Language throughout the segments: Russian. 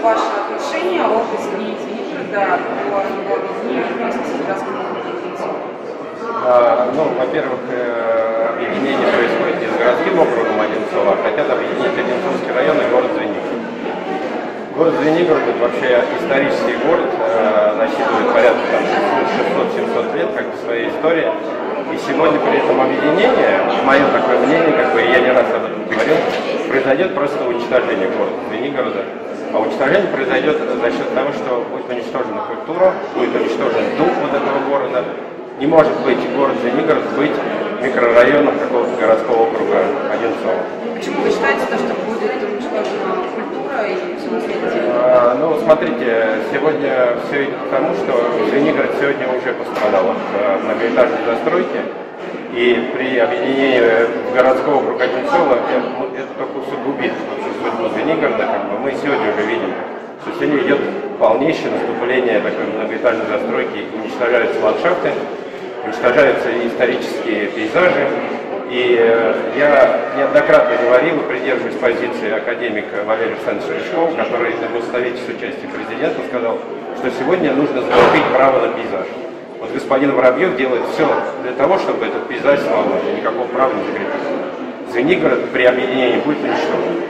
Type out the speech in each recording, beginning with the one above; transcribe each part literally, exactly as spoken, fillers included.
ваше отношение, опыт Звенигорода по объединению вместе с городским округом Одинцово? Ну, во-первых, объединение происходит не с городским округом Одинцово, а хотят объединить Одинцовский район и город Звенигород. Город Звенигород — это вообще исторический город, насчитывает порядка шестьсот-семьсот лет, как бы, своей истории. И сегодня при этом объединение, мое такое мнение, как бы я не раз об этом говорил, произойдет просто уничтожение города Звенигорода. А уничтожение произойдет за счет того, что будет уничтожена культура, будет уничтожен дух вот этого города. Не может быть город Звенигород быть микрорайоном какого-то городского округа Одинцово. Почему вы считаете, что будет уничтожена культура и все наследие? А, ну, смотрите, сегодня все идет к тому, что Звенигород сегодня уже пострадал от многоэтажной застройки. И при объединении городского округа Одинцово это, это только усугубит судьбу Звенигорода. Как бы мы сегодня уже видим, что сегодня идет полнейшее наступление такой многоэтажной застройки, уничтожаются ландшафты, уничтожаются исторические пейзажи. И я неоднократно говорил и придерживаюсь позиции академика Валерия Александровича Рыжкова, который на госсовете с участием президента сказал, что сегодня нужно закрепить право на пейзаж. Вот господин Воробьев делает все для того, чтобы этот пейзаж сломать, и никакого права не закрепить. Звенигород при объединении будет уничтожен.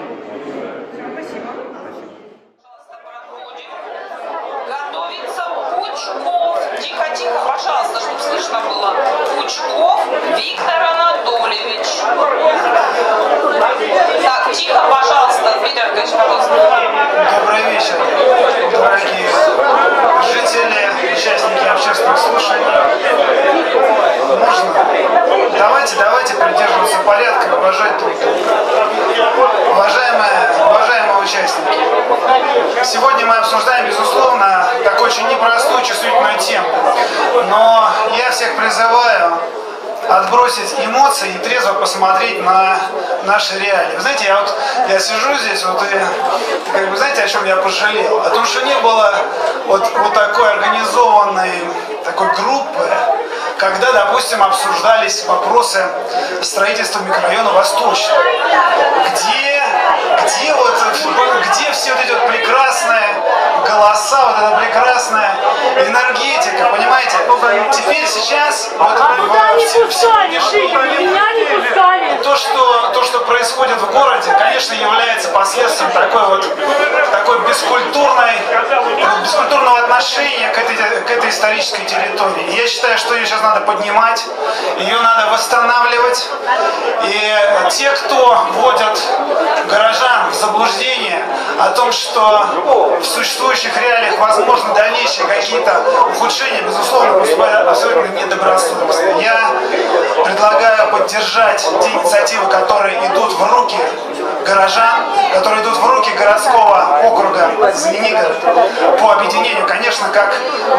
Тихо-тихо, пожалуйста, чтобы слышно было. Пучков Виктор Анатольевич. Так, тихо, пожалуйста, Дмитрий Аркадьевич, пожалуйста. Добрый вечер, дорогие жители, участники общественных слушаний. Можно? Давайте, давайте придерживаться порядка и уважать друг друга. Уважаемые, уважаемые участники, сегодня мы обсуждаем, безусловно, такую очень непростую, чувствительную тему. Но я всех призываю отбросить эмоции и трезво посмотреть на наши реалии. Вы знаете, я вот я сижу здесь, вот и как бы знаете, о чем я пожалел? О том, что не было вот, вот такой организованной такой группы, когда, допустим, обсуждались вопросы строительства микрорайона Восточного, где, где, вот, где все вот эти вот прекрасные голоса, вот эта прекрасная энергетика, понимаете? Теперь сейчас вот, а куда не пускали, меня не пускали. То, что, то, что происходит в городе, конечно, является последствием такой вот, такой бескультурной, бескультурного отношения к этой, к этой исторической территории. И я считаю, что ее сейчас надо поднимать, ее надо восстанавливать. И те, кто вводят горожан в заблуждение о том, что в существующих реалиях возможны дальнейшие какие-то ухудшения, безусловно, поступают абсолютно недобросовестно. Я предлагаю поддержать те инициативы, которые идут в руки горожан, которые идут в руки городского округа Звенигород по объединению. Конечно, как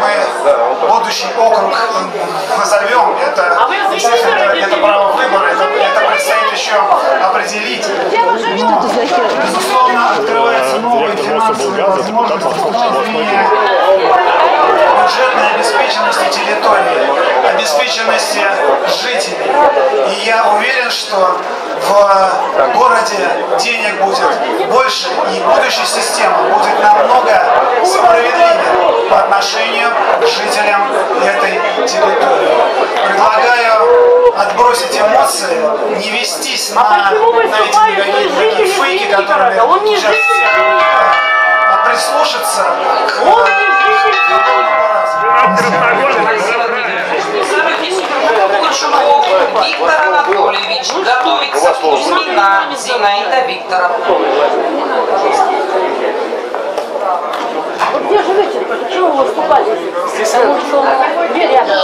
мы будущий округ назовем, это, естественно, это, это право выбора, это, это предстоит еще определить. Но, безусловно, открываются новые финансовые возможности с точки зрения бюджетной обеспеченности территории, обеспеченности жителей. И я уверен, что в городе денег будет больше, и будущая система будет намного справедливее по отношению к жителям этой территории. Предлагаю отбросить эмоции, не вестись а на, на эти негативные фейки, которые сейчас а прислушаться к Пучков Виктор Анатольевич. Готовится Кузьмина Зинаида Викторовна. Вот где живете? Почему вы выступали? Здесь. Потому что где рядом?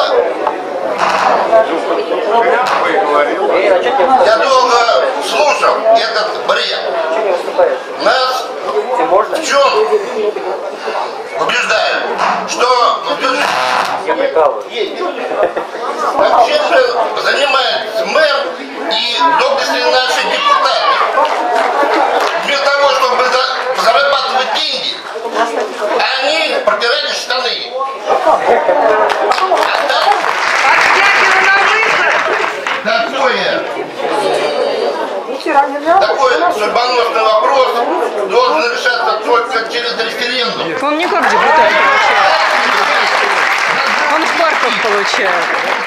Я долго слушал этот бред. Нас в чем убеждают, что вообще же занимается мэр и доблестные наши депутаты. Вместо того, чтобы зарабатывать деньги, они протирали штаны. А там такое Такой судьбоносный вопрос должен решаться только через референдум. Он не как депутат получает. Он в парках получает.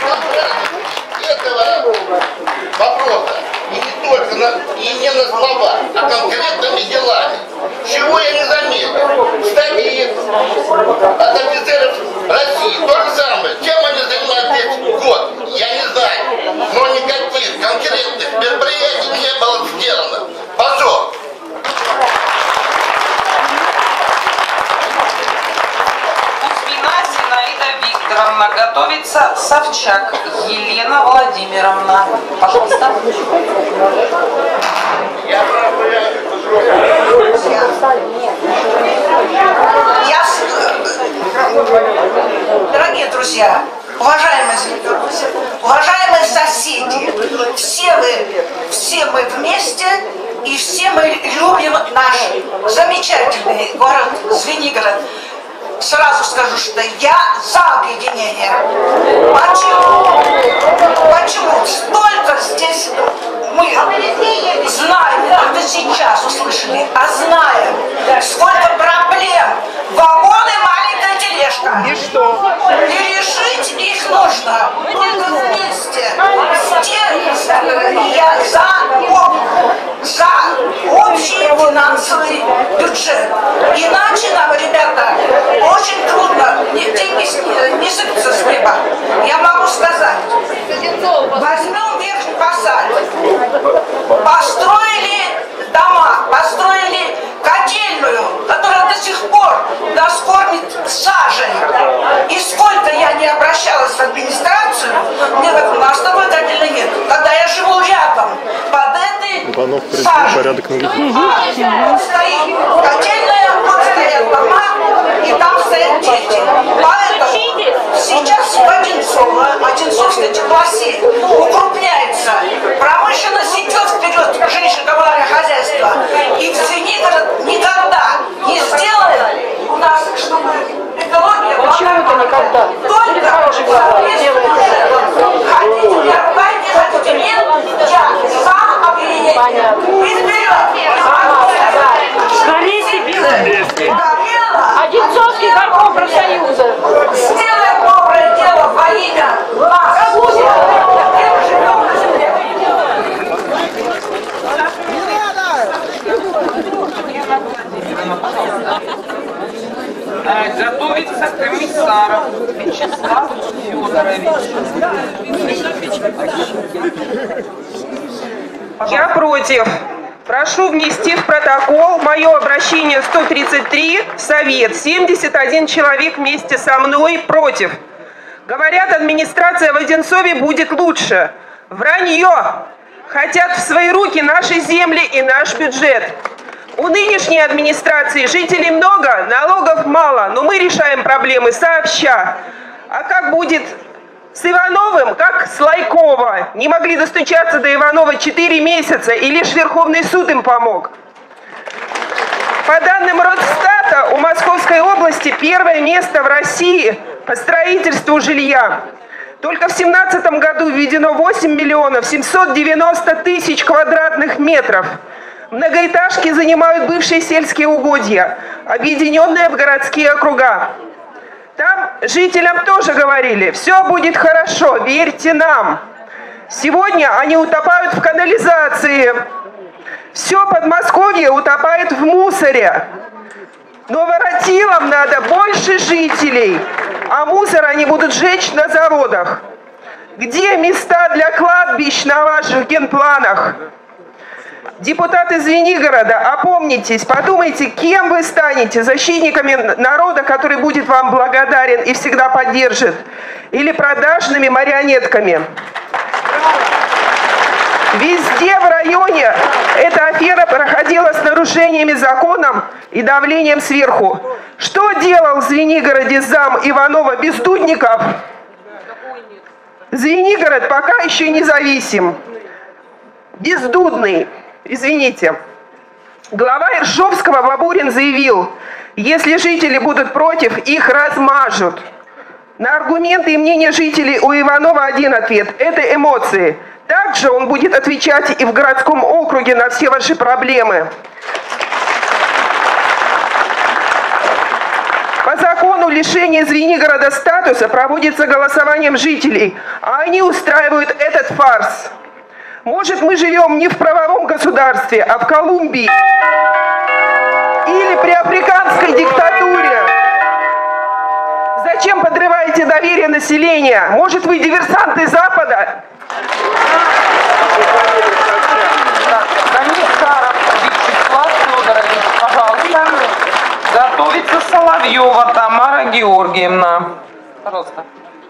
Этого вопроса и не только на, и не на слова, а конкретными делами. Чего я не заметил. Кстати, от офицеров России то же самое. Чем они занимаются здесь год, я не знаю. Но никаких конкретных мероприятий не было сделано. Позор. Кузьмина Зинаида Викторовна. Готовится Савчак Елена Владимировна. Пожалуйста. Я Я, дорогие друзья, уважаемые, уважаемые соседи, все вы, все мы вместе и все мы любим наш замечательный город Звенигород. Сразу скажу, что я за объединение. Почему? Почему? Столько здесь мы знаем, не только сейчас услышали, а знаем, сколько проблем. Вагоны, маленькая тележка. И что? И решить их нужно. Только вместе. Я за, за общий финансовый бюджет. Иначе нам, ребята, очень трудно, деньги не сыпятся с неба. Я могу сказать, возьмем Верхний Посад, построили дома, построили котельную, которая до сих пор нас кормит сажей. И сколько я не обращалась в администрацию, мне говорят, у нас такой котельной нет. Когда я живу рядом, под этой сажей, порядок а, стоит котельная, вот стоят дома, и там стоят дети. Поэтому сейчас в Одинцово, Одинцовская теплосеть укрупняется, промышленность идет вперед, женщинно-коммунальное хозяйство. И в Звенигород никогда не сделает у нас, чтобы экология была. Почему это никогда? Только хороший глава делает. Хотите меня ругать, не хотите нет, я за объединение. Понятно. И вперед! Горите вместе. Горело! Одинцовский горком профсоюза. Сделаем доброе дело во имя нас. Мы живем на земле. Готовится комиссар Вячеслав Федорович. Я против. Прошу внести в протокол мое обращение сто тридцать три, Совет, семьдесят один человек вместе со мной против. Говорят, администрация в Одинцове будет лучше. Вранье. Хотят в свои руки наши земли и наш бюджет. У нынешней администрации жителей много, налогов мало, но мы решаем проблемы сообща. А как будет с Ивановым, как с Лайкова? Не могли достучаться до Иванова четыре месяца, и лишь Верховный суд им помог. По данным Росстата, у Московской области первое место в России по строительству жилья. Только в две тысячи семнадцатом году введено восемь миллионов семьсот девяносто тысяч квадратных метров. Многоэтажки занимают бывшие сельские угодья, объединенные в городские округа. Там жителям тоже говорили, все будет хорошо, верьте нам. Сегодня они утопают в канализации. Все Подмосковье утопает в мусоре. Но воротилам надо больше жителей, а мусор они будут сжечь на заводах. Где места для кладбищ на ваших генпланах? Депутаты Звенигорода, опомнитесь, подумайте, кем вы станете, защитниками народа, который будет вам благодарен и всегда поддержит, или продажными марионетками. Везде в районе эта афера проходила с нарушениями закона и давлением сверху. Что делал в Звенигороде зам Иванова Бездудников? Звенигород пока еще независим. Бездудный. Извините. Глава Иршовского Бабурин заявил, если жители будут против, их размажут. На аргументы и мнения жителей у Иванова один ответ – это эмоции. Также он будет отвечать и в городском округе на все ваши проблемы. По закону лишение Звенигорода статуса проводится голосованием жителей, а они устраивают этот фарс. Может, мы живем не в правовом государстве, а в Колумбии или при африканской диктатуре. Зачем подрываете доверие населения? Может, вы диверсанты Запада? Комиссаров Вячеслав Федорович, пожалуйста. Готовится Соловьева Тамара Георгиевна. Пожалуйста.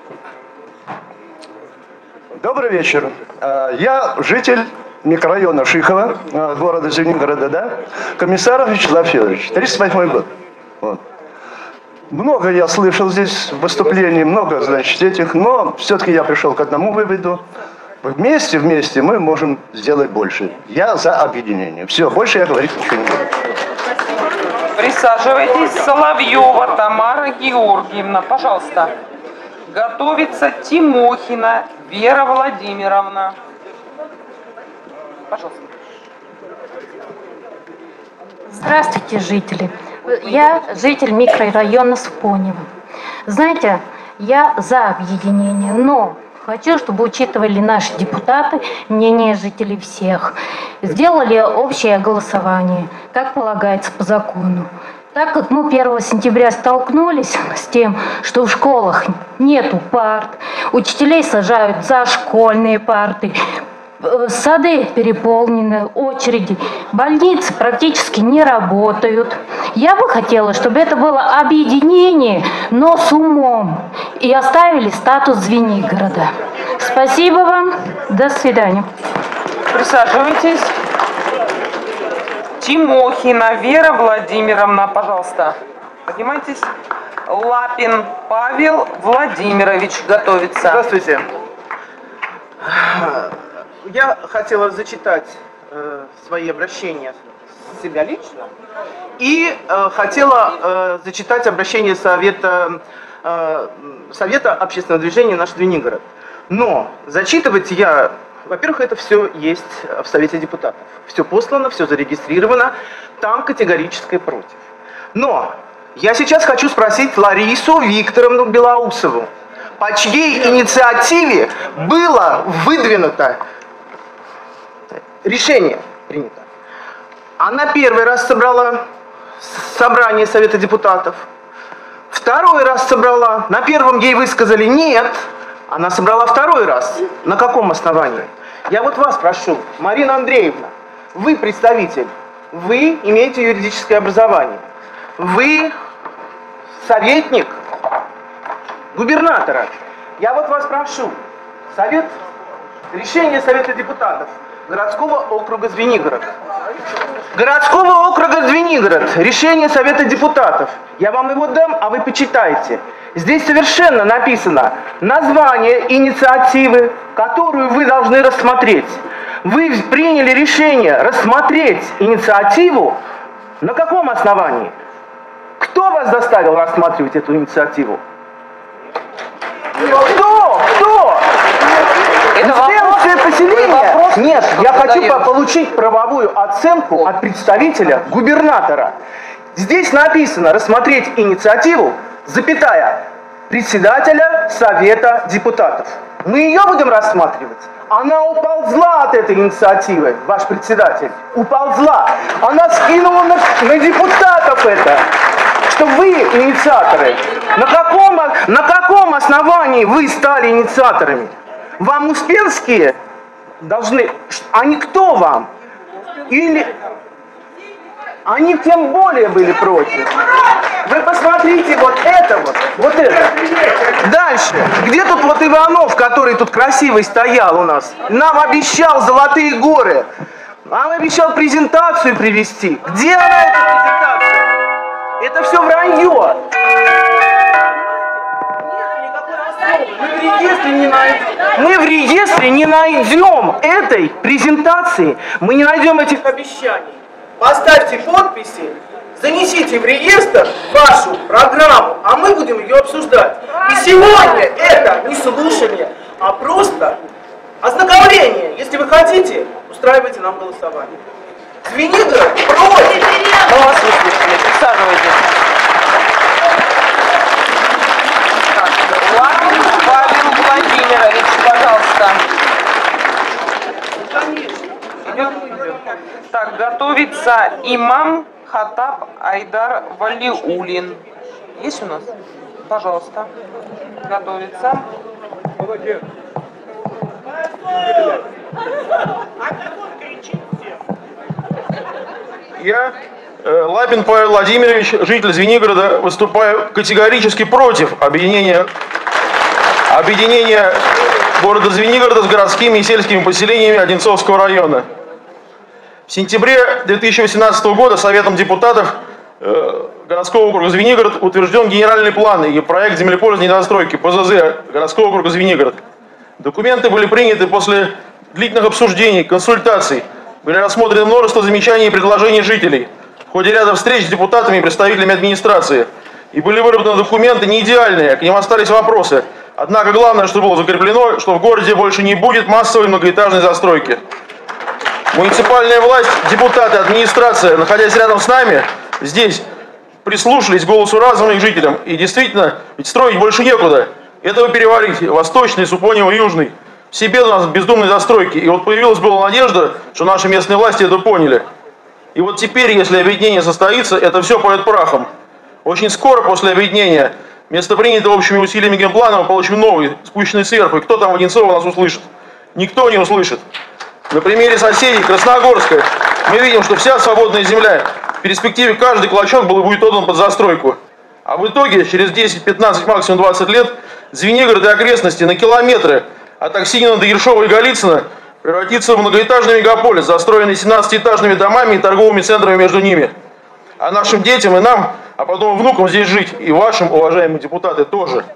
Добрый вечер. Я житель микрорайона Шихова, города Звенигорода, да? Комиссаров Вячеслав Федорович, тридцать восьмой год. Вот. Много я слышал здесь выступлений, много, значит, этих, но все-таки я пришел к одному выводу. Вместе, вместе мы можем сделать больше. Я за объединение. Все, больше я говорить ничего не буду. Присаживайтесь. Соловьева Тамара Георгиевна, пожалуйста. Готовится Тимохина Вера Владимировна. Пожалуйста. Здравствуйте, жители. Я житель микрорайона Спонево. Знаете, я за объединение, но хочу, чтобы учитывали наши депутаты мнение жителей всех. Сделали общее голосование, как полагается по закону. Так как мы первого сентября столкнулись с тем, что в школах нету парт, учителей сажают за школьные парты, сады переполнены, очереди, больницы практически не работают. Я бы хотела, чтобы это было объединение, но с умом, и оставили статус Звенигорода. Спасибо вам, до свидания. Присаживайтесь. Тимохина Вера Владимировна, пожалуйста. Поднимайтесь. Лапин Павел Владимирович готовится. Здравствуйте. Я хотела зачитать э, свои обращения себя лично и э, хотела э, зачитать обращение Совета, э, Совета общественного движения «Наш Звенигород». Но зачитывать я, во-первых, это все есть в Совете депутатов. Все послано, все зарегистрировано, там категорическое против. Но я сейчас хочу спросить Ларису Викторовну Белоусову, по чьей инициативе было выдвинуто решение принято. Она первый раз собрала собрание Совета депутатов, второй раз собрала, на первом ей высказали нет, она собрала второй раз. На каком основании? Я вот вас прошу, Марина Андреевна, вы представитель, вы имеете юридическое образование, вы советник губернатора. Я вот вас прошу, совет, решение Совета депутатов городского округа Звенигород. Городского округа Звенигород. Решение Совета депутатов. Я вам его дам, а вы почитайте. Здесь совершенно написано название инициативы, которую вы должны рассмотреть. Вы приняли решение рассмотреть инициативу. На каком основании? Кто вас заставил рассматривать эту инициативу? Кто? Кто? Инспекция поселения? Нет, я хочу получить правовую оценку от представителя губернатора. Здесь написано рассмотреть инициативу, запятая, председателя Совета депутатов. Мы ее будем рассматривать? Она уползла от этой инициативы, ваш председатель. Уползла. Она скинула на, на депутатов это. Что вы инициаторы. На каком, на каком основании вы стали инициаторами? Вам Успенские должны... Они кто вам? Или... Они тем более были против. Вы посмотрите вот это вот, вот это. Дальше. Где тут вот Иванов, который тут красивый стоял у нас? Нам обещал золотые горы. Нам обещал презентацию привезти. Где она, эта презентация? Это все вранье. Мы в реестре не найдем. Мы в реестре не найдем этой презентации. Мы не найдем этих обещаний. Поставьте подписи, занесите в реестр вашу программу, а мы будем ее обсуждать. И сегодня это не слушание, а просто Ознакомление. Если вы хотите, устраивайте нам голосование. Звенигород против. Мы вас выслушали. Присаживайтесь. Так, Лапин Павел Владимирович, пожалуйста. Идет? Так, готовится имам Хатаб Айдар Валиулин. Есть у нас? Пожалуйста. Готовится. Я, э, Лапин Павел Владимирович, житель Звенигорода, выступаю категорически против объединения, объединения города Звенигорода с городскими и сельскими поселениями Одинцовского района. В сентябре две тысячи восемнадцатого года Советом депутатов э, городского округа Звенигород утвержден генеральный план и проект землепользования и застройки П З З городского округа Звенигород. Документы были приняты после длительных обсуждений, консультаций. Были рассмотрены множество замечаний и предложений жителей в ходе ряда встреч с депутатами и представителями администрации. И были выработаны документы не идеальные, к ним остались вопросы. Однако главное, что было закреплено, что в городе больше не будет массовой многоэтажной застройки. Муниципальная власть, депутаты, администрация, находясь рядом с нами, здесь прислушались к голосу разума и жителям. И действительно, ведь строить больше некуда. Это вы переварите. Восточный, Супонево, Южный. Все беды у нас бездумной застройки. И вот появилась была надежда, что наши местные власти это поняли. И вот теперь, если объединение состоится, это все пойдет прахом. Очень скоро после объединения, вместо принятого общими усилиями генплана, мы получим новый, спущенный сверху. И кто там в Одинцово нас услышит? Никто не услышит. На примере соседей Красногорска мы видим, что вся свободная земля, в перспективе каждый клочок был, будет отдан под застройку. А в итоге, через десять, пятнадцать, максимум двадцать лет, Звенигород и окрестности на километры от Аксинина до Ершова и Голицына превратится в многоэтажный мегаполис, застроенный семнадцатиэтажными домами и торговыми центрами между ними. А нашим детям и нам, а потом внукам здесь жить, и вашим, уважаемые депутаты, тоже.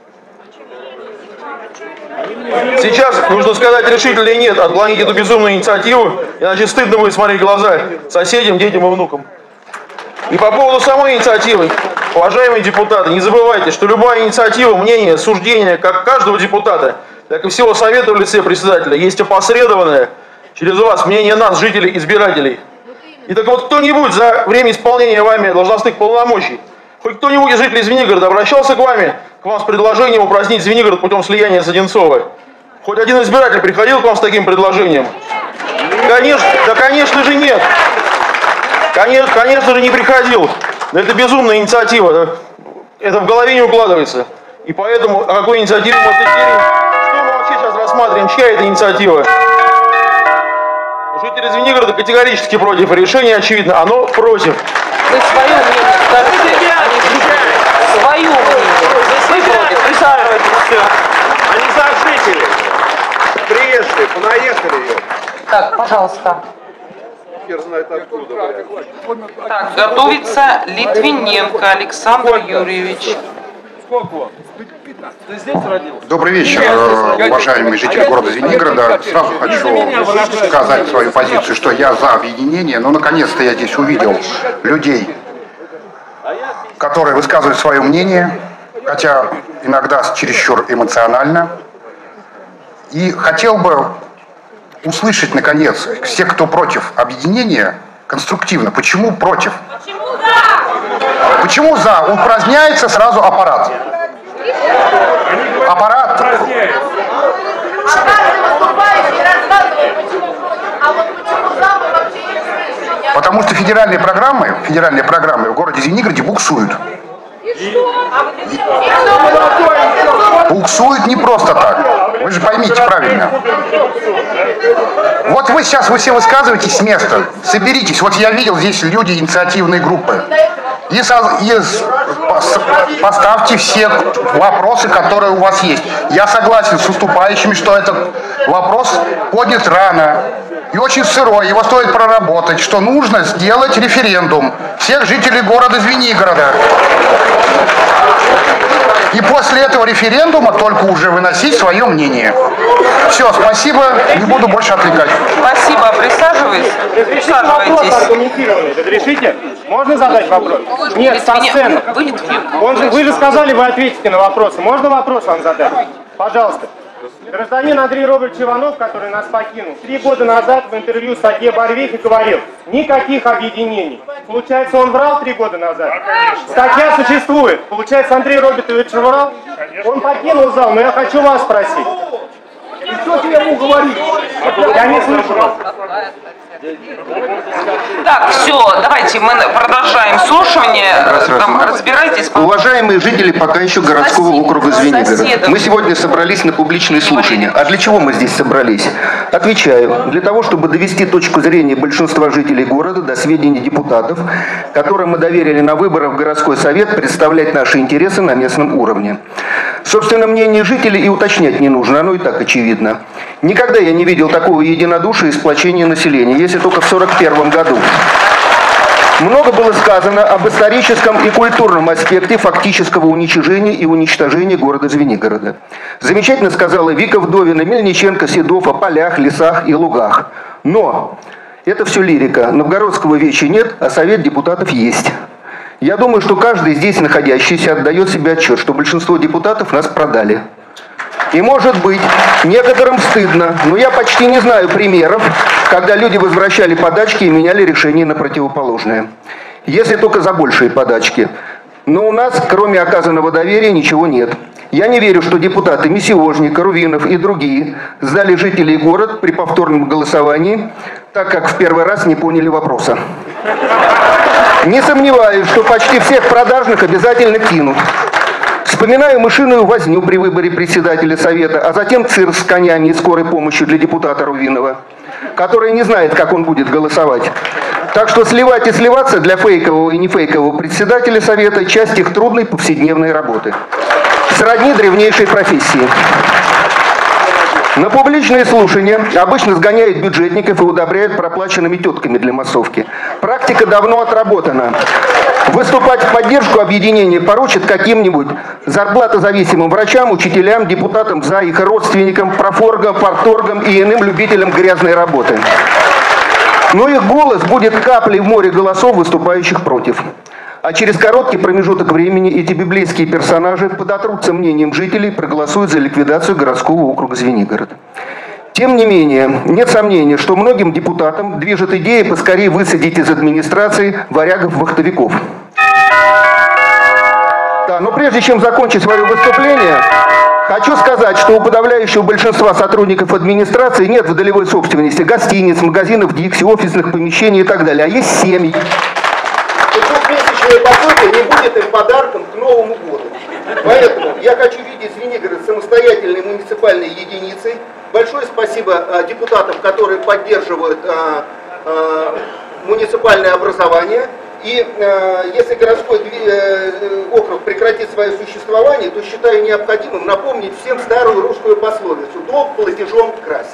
Сейчас нужно сказать решительно нет, отклонить эту безумную инициативу, иначе стыдно будет смотреть в глаза соседям, детям и внукам. И по поводу самой инициативы, уважаемые депутаты, не забывайте, что любая инициатива, мнение, суждение как каждого депутата, так и всего совета в лице председателя есть опосредованное через вас мнение нас, жителей, избирателей. И так вот, кто-нибудь за время исполнения вами должностных полномочий, хоть кто-нибудь из жителей Звенигорода обращался к вами, к вам с предложением упразднить Звенигород путем слияния с Одинцовой? Хоть один избиратель приходил к вам с таким предложением? Конечно, да конечно же нет. Конечно, конечно же не приходил. Но это безумная инициатива. Это в голове не укладывается. И поэтому о какой инициативе мы что мы вообще сейчас рассматриваем? Чья это инициатива? Жители Звенигорода категорически против. Решение очевидно, оно против. Вы свое мнение скажите, а не свое мнение. Вы против. Присаживайтесь, все. Они за жителей. Приехали, понаехали ее. Так, пожалуйста. Так, готовится Литвиненко Александр Юрьевич. Добрый вечер, уважаемые жители города Звенигорода. Сразу хочу сказать свою позицию, что я за объединение, но наконец-то я здесь увидел людей, которые высказывают свое мнение, хотя иногда чересчур эмоционально. И хотел бы услышать, наконец, все, кто против объединения, конструктивно. Почему против? Почему за? Почему за? Упраздняется сразу аппарат. Аппарат. А каждый выступающий рассказывает, почему против. А вот почему за, мы вообще не слышим. Потому что федеральные программы, федеральные программы в городе Звенигороде буксуют. Буксуют не просто так. Вы же поймите правильно. Вот вы сейчас вы все высказываетесь с места. Соберитесь. Вот я видел здесь люди инициативной группы. И, и поставьте все вопросы, которые у вас есть. Я согласен с выступающими, что этот вопрос поднят рано и очень сырой. Его стоит проработать. Что нужно сделать референдум всех жителей города Звенигорода. И после этого референдума только уже выносить свое мнение. Все, спасибо, не буду больше отвлекать. Спасибо, присаживайтесь. Присаживайтесь. Разрешите? Можно задать вопрос? Нет, со сцены. Он же, вы же сказали, вы ответите на вопросы. Можно вопрос вам задать? Пожалуйста. Гражданин Андрей Робертович Иванов, который нас покинул, три года назад в интервью статье Барвихе говорил, никаких объединений. Получается, он врал три года назад? Статья существует. Получается, Андрей Робертович врал? Он покинул зал, но я хочу вас спросить. И что ты ему говоришь? Я не слышу вас. Так, все, давайте мы продолжаем слушание. Там, разбирайтесь. Уважаемые жители пока еще городского Соседи, округа Звенигород, соседи. мы сегодня собрались на публичные слушания. А для чего мы здесь собрались? Отвечаю, для того, чтобы довести точку зрения большинства жителей города до сведения депутатов, которым мы доверили на выборах в городской совет представлять наши интересы на местном уровне. Собственно, мнение жителей и уточнять не нужно, оно и так очевидно. Никогда я не видел такого единодушия и сплочения населения, если только в сорок первом году. Много было сказано об историческом и культурном аспекте фактического уничижения и уничтожения города Звенигорода. Замечательно сказала Вика Вдовина, Мельниченко, Седов о полях, лесах и лугах. Но это все лирика. Новгородского веча нет, а совет депутатов есть. Я думаю, что каждый здесь находящийся отдает себе отчет, что большинство депутатов нас продали. И может быть, некоторым стыдно, но я почти не знаю примеров, когда люди возвращали подачки и меняли решение на противоположное. Если только за большие подачки. Но у нас, кроме оказанного доверия, ничего нет. Я не верю, что депутаты Мисиожник, Рувинов и другие сдали жителей города при повторном голосовании, так как в первый раз не поняли вопроса. Не сомневаюсь, что почти всех продажных обязательно кинут. Вспоминаю мышиную возню при выборе председателя совета, а затем цирк с конями и скорой помощью для депутата Рувинова, который не знает, как он будет голосовать. Так что сливать и сливаться для фейкового и нефейкового председателя совета – часть их трудной повседневной работы. Сродни древнейшей профессии. На публичные слушания обычно сгоняют бюджетников и удобряют проплаченными тетками для массовки. Практика давно отработана. Выступать в поддержку объединения поручат каким-нибудь зарплатозависимым врачам, учителям, депутатам за их родственникам, профоргам, парторгам и иным любителям грязной работы. Но их голос будет каплей в море голосов, выступающих против. А через короткий промежуток времени эти библейские персонажи подотрутся мнением жителей и проголосуют за ликвидацию городского округа Звенигород. Тем не менее, нет сомнения, что многим депутатам движет идея поскорее высадить из администрации варягов-вахтовиков. Да, но прежде чем закончить свое выступление, хочу сказать, что у подавляющего большинства сотрудников администрации нет в долевой собственности гостиниц, магазинов, дикси, офисных помещений и так далее, а есть семьи. Двухмесячная посылка не будет им подарком к Новому году. Поэтому я хочу видеть Звенигород самостоятельной муниципальной единицей. Большое спасибо а, депутатам, которые поддерживают а, а, муниципальное образование. И а, если городской э, округ прекратит свое существование, то считаю необходимым напомнить всем старую русскую пословицу: долг платежом красен.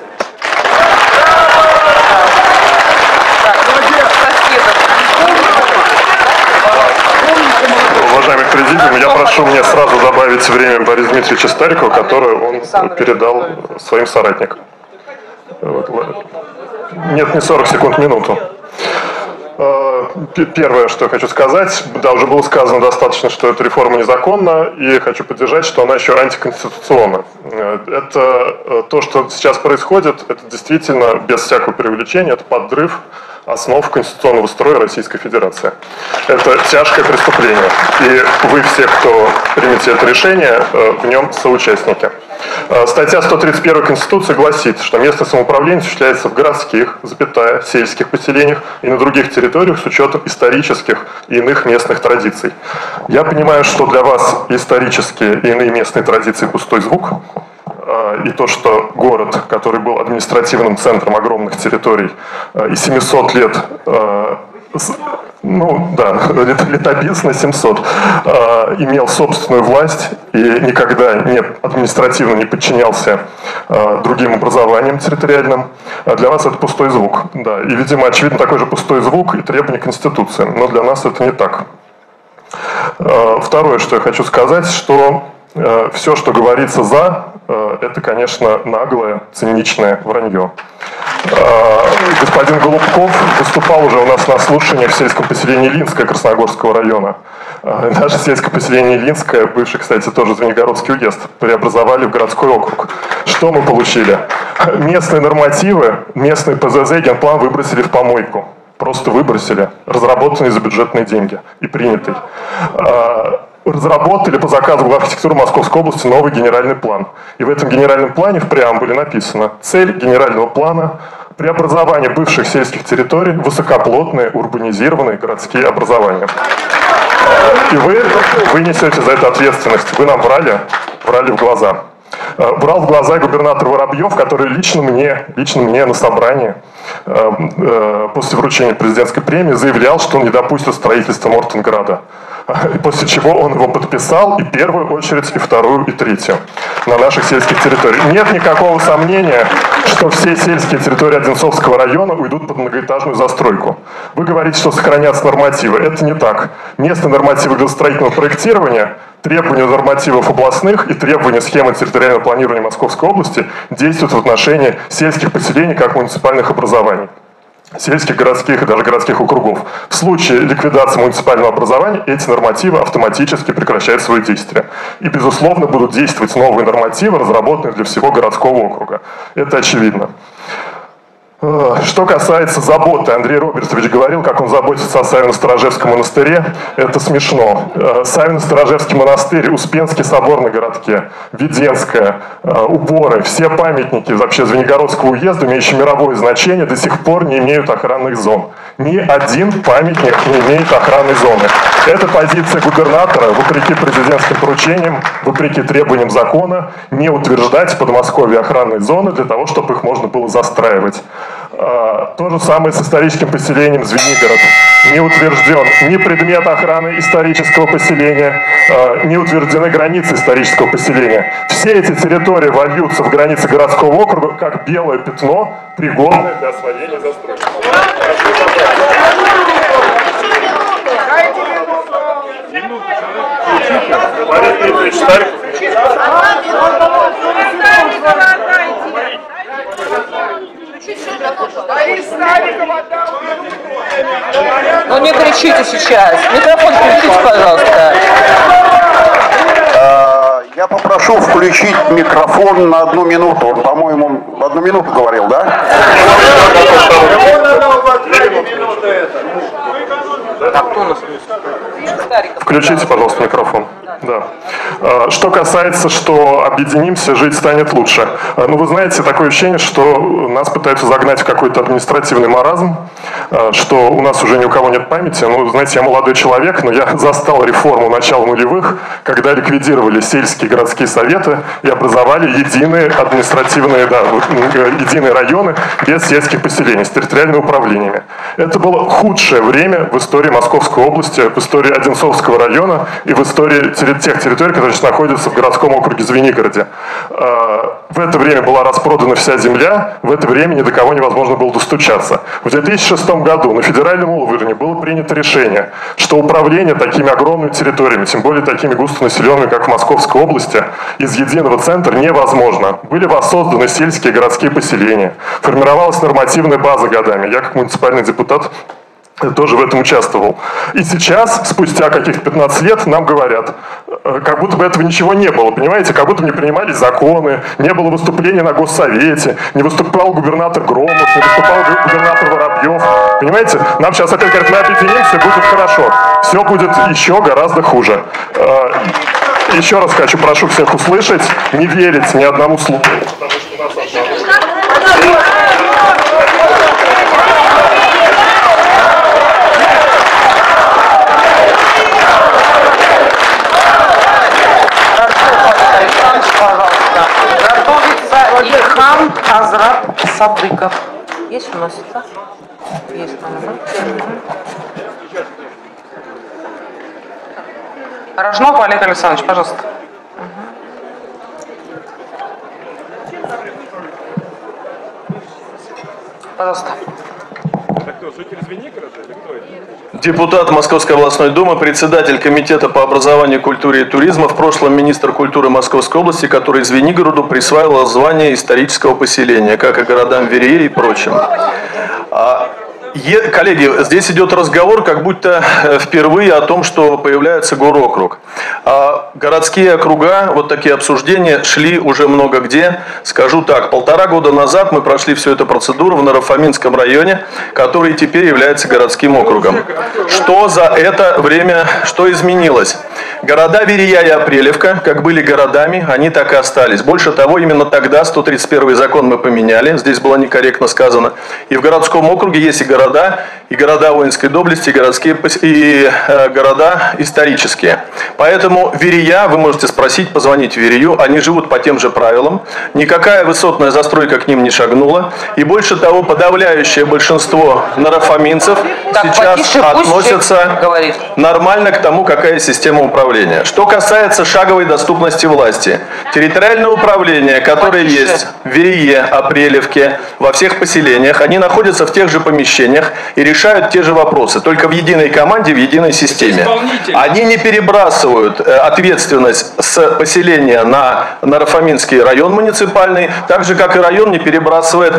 Уважаемый президент, я прошу мне сразу добавить время Бориса Дмитриевича Старикова, которое он передал своим соратникам. Нет, не сорок секунд, минуту. Первое, что я хочу сказать, да, уже было сказано достаточно, что эта реформа незаконна, и хочу поддержать, что она еще антиконституционна. Это то, что сейчас происходит, это действительно, без всякого преувеличения, это подрыв основ конституционного строя Российской Федерации. Это тяжкое преступление, и вы все, кто примете это решение, в нем соучастники. Статья сто тридцать первой Конституции гласит, что местное самоуправление осуществляется в городских, запятая, сельских поселениях и на других территориях с учетом исторических и иных местных традиций. Я понимаю, что для вас исторические и иные местные традиции пустой звук, и то, что город, который был административным центром огромных территорий и семьсот лет, ну да, летописно семьсот, имел собственную власть и никогда не, административно не подчинялся другим образованиям территориальным, для вас это пустой звук. Да, и, видимо, очевидно, такой же пустой звук и требования Конституции, но для нас это не так. Второе, что я хочу сказать, что все, что говорится за это, конечно, наглое, циничное вранье. Господин Голубков выступал уже у нас на слушаниях в сельском поселении Линское Красногорского района. Наше сельское поселение Линское, бывший, кстати, тоже Звенигородский уезд, преобразовали в городской округ. Что мы получили? Местные нормативы, местный ПЗЗ, генплан выбросили в помойку. Просто выбросили, разработанный за бюджетные деньги и принятый. Разработали по заказу главархитектуры Московской области новый генеральный план. И в этом генеральном плане в преамбуле написано: цель генерального плана – преобразование бывших сельских территорий в высокоплотные, урбанизированные городские образования. И вы, вы несете за это ответственность. Вы нам врали, врали в глаза. Брал в глаза губернатор Воробьев, который лично мне, лично мне на собрании после вручения президентской премии заявлял, что он не допустит строительства Мортенграда. После чего он его подписал, и первую очередь, и вторую, и третью на наших сельских территориях. Нет никакого сомнения, что все сельские территории Одинцовского района уйдут под многоэтажную застройку. Вы говорите, что сохранятся нормативы. Это не так. Местные нормативы градостроительного проектирования, требования нормативов областных и требования схемы территориального планирования Московской области действуют в отношении сельских поселений как муниципальных образований, сельских, городских и даже городских округов. В случае ликвидации муниципального образования эти нормативы автоматически прекращают свое действие. И, безусловно, будут действовать новые нормативы, разработанные для всего городского округа. Это очевидно. Что касается заботы, Андрей Робертович говорил, как он заботится о Савино-Сторожевском монастыре. Это смешно. Савино-Сторожевский монастырь, Успенский собор на городке, Веденская, Уборы, все памятники вообще Звенигородского уезда, имеющие мировое значение, до сих пор не имеют охранных зон. Ни один памятник не имеет охранной зоны. Это позиция губернатора, вопреки президентским поручениям, вопреки требованиям закона, не утверждать в Подмосковье охранные зоны для того, чтобы их можно было застраивать. То же самое с историческим поселением Звенигород. Не утвержден ни предмет охраны исторического поселения, не утверждены границы исторического поселения. Все эти территории вольются в границы городского округа как белое пятно, пригодное для освоения застройки. Ну не кричите сейчас. Микрофон включите, пожалуйста. Я попрошу включить микрофон на одну минуту. Он, по-моему, одну минуту говорил, да? Включите, пожалуйста, микрофон. Да. Что касается, что объединимся, жить станет лучше. Ну, вы знаете, такое ощущение, что нас пытаются загнать в какой-то административный маразм, что у нас уже ни у кого нет памяти. Ну, знаете, я молодой человек, но я застал реформу начала нулевых, когда ликвидировали сельские городские советы и образовали единые административные, да, единые районы без сельских поселений, с территориальными управлениями. Это было худшее время в истории Московской области, в истории Одинцовского района и в истории тех территорий, которые сейчас находятся в городском округе Звенигороде. В это время была распродана вся земля, в это время ни до кого невозможно было достучаться. В две тысячи шестом году на федеральном уровне было принято решение, что управление такими огромными территориями, тем более такими густонаселенными, как в Московской области, из единого центра невозможно. Были воссозданы сельские городские поселения, формировалась нормативная база годами. Я как муниципальный депутат тоже в этом участвовал. И сейчас, спустя каких-то пятнадцать лет, нам говорят, как будто бы этого ничего не было, понимаете, как будто бы не принимались законы, не было выступления на Госсовете, не выступал губернатор Громов, не выступал губернатор Воробьев. Понимаете, нам сейчас опять говорят, мы объединимся, будет хорошо. Все будет еще гораздо хуже. Еще раз хочу, прошу всех услышать, не верить ни одному слову. Ильхам Азрат Садыков. Есть у нас? Да? Есть. Рожнов Олег Александрович, пожалуйста. Пожалуйста. Житель Звенигорода или кто это? Депутат Московской областной думы, председатель комитета по образованию, культуре и туризму, в прошлом министр культуры Московской области, который Звенигороду присваивал звание исторического поселения, как и городам Верее и прочим. Е, коллеги, здесь идет разговор, как будто впервые о том, что появляется горокруг. А городские округа, вот такие обсуждения шли уже много где. Скажу так, полтора года назад мы прошли всю эту процедуру в Наро-Фоминском районе, который теперь является городским округом. Что за это время, что изменилось? Города Верея и Апрелевка, как были городами, они так и остались. Больше того, именно тогда сто тридцать первый закон мы поменяли, здесь было некорректно сказано. И в городском округе есть и города, и города воинской доблести, и, городские, и э, города исторические. Поэтому Верея, вы можете спросить, позвонить в Верею, они живут по тем же правилам. Никакая высотная застройка к ним не шагнула. И больше того, подавляющее большинство наро-фоминцев сейчас потише, относятся нормально к тому, какая система управления. Что касается шаговой доступности власти, территориальное управление, которое потише. Есть в Верее, Апрелевке, во всех поселениях, они находятся в тех же помещениях и решают те же вопросы, только в единой команде, в единой системе. Они не перебрасывают ответственность с поселения на Наро-Фоминский район муниципальный, так же, как и район не перебрасывает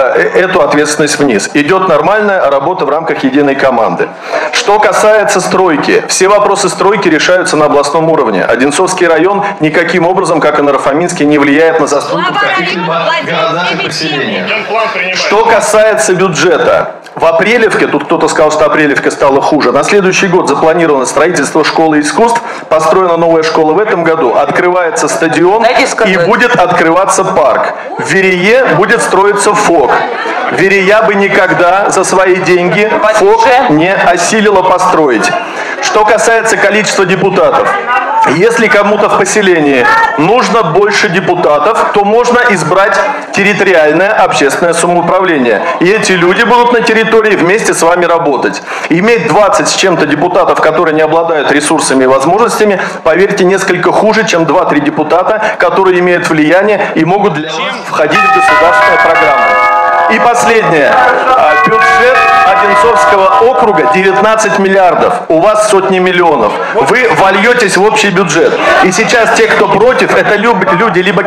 эту ответственность вниз. Идет нормальная работа в рамках единой команды. Что касается стройки, все вопросы стройки решаются на областном уровне. Одинцовский район никаким образом, как и Наро-Фоминский, не влияет на застройку каких-либо городах и поселениях. Что касается бюджета, в Апрелевке, тут кто-то сказал, что Апрелевка стала хуже, на следующий год запланировано строительство школы искусств, построена новая школа в этом году, открывается стадион и будет открываться парк. В Верее будет строиться ФОК. Верея бы никогда за свои деньги ФОК не осилила построить. Что касается количества депутатов, если кому-то в поселении нужно больше депутатов, то можно избрать территориальное общественное самоуправление. И эти люди будут на территории вместе с вами работать. Иметь двадцать с чем-то депутатов, которые не обладают ресурсами и возможностями, поверьте, несколько хуже, чем два-три депутата, которые имеют влияние и могут для вас входить в государственную программу. И последнее. Бюджет Одинцовского округа девятнадцать миллиардов. У вас сотни миллионов. Вы вольетесь в общий бюджет. И сейчас те, кто против, это люди либо...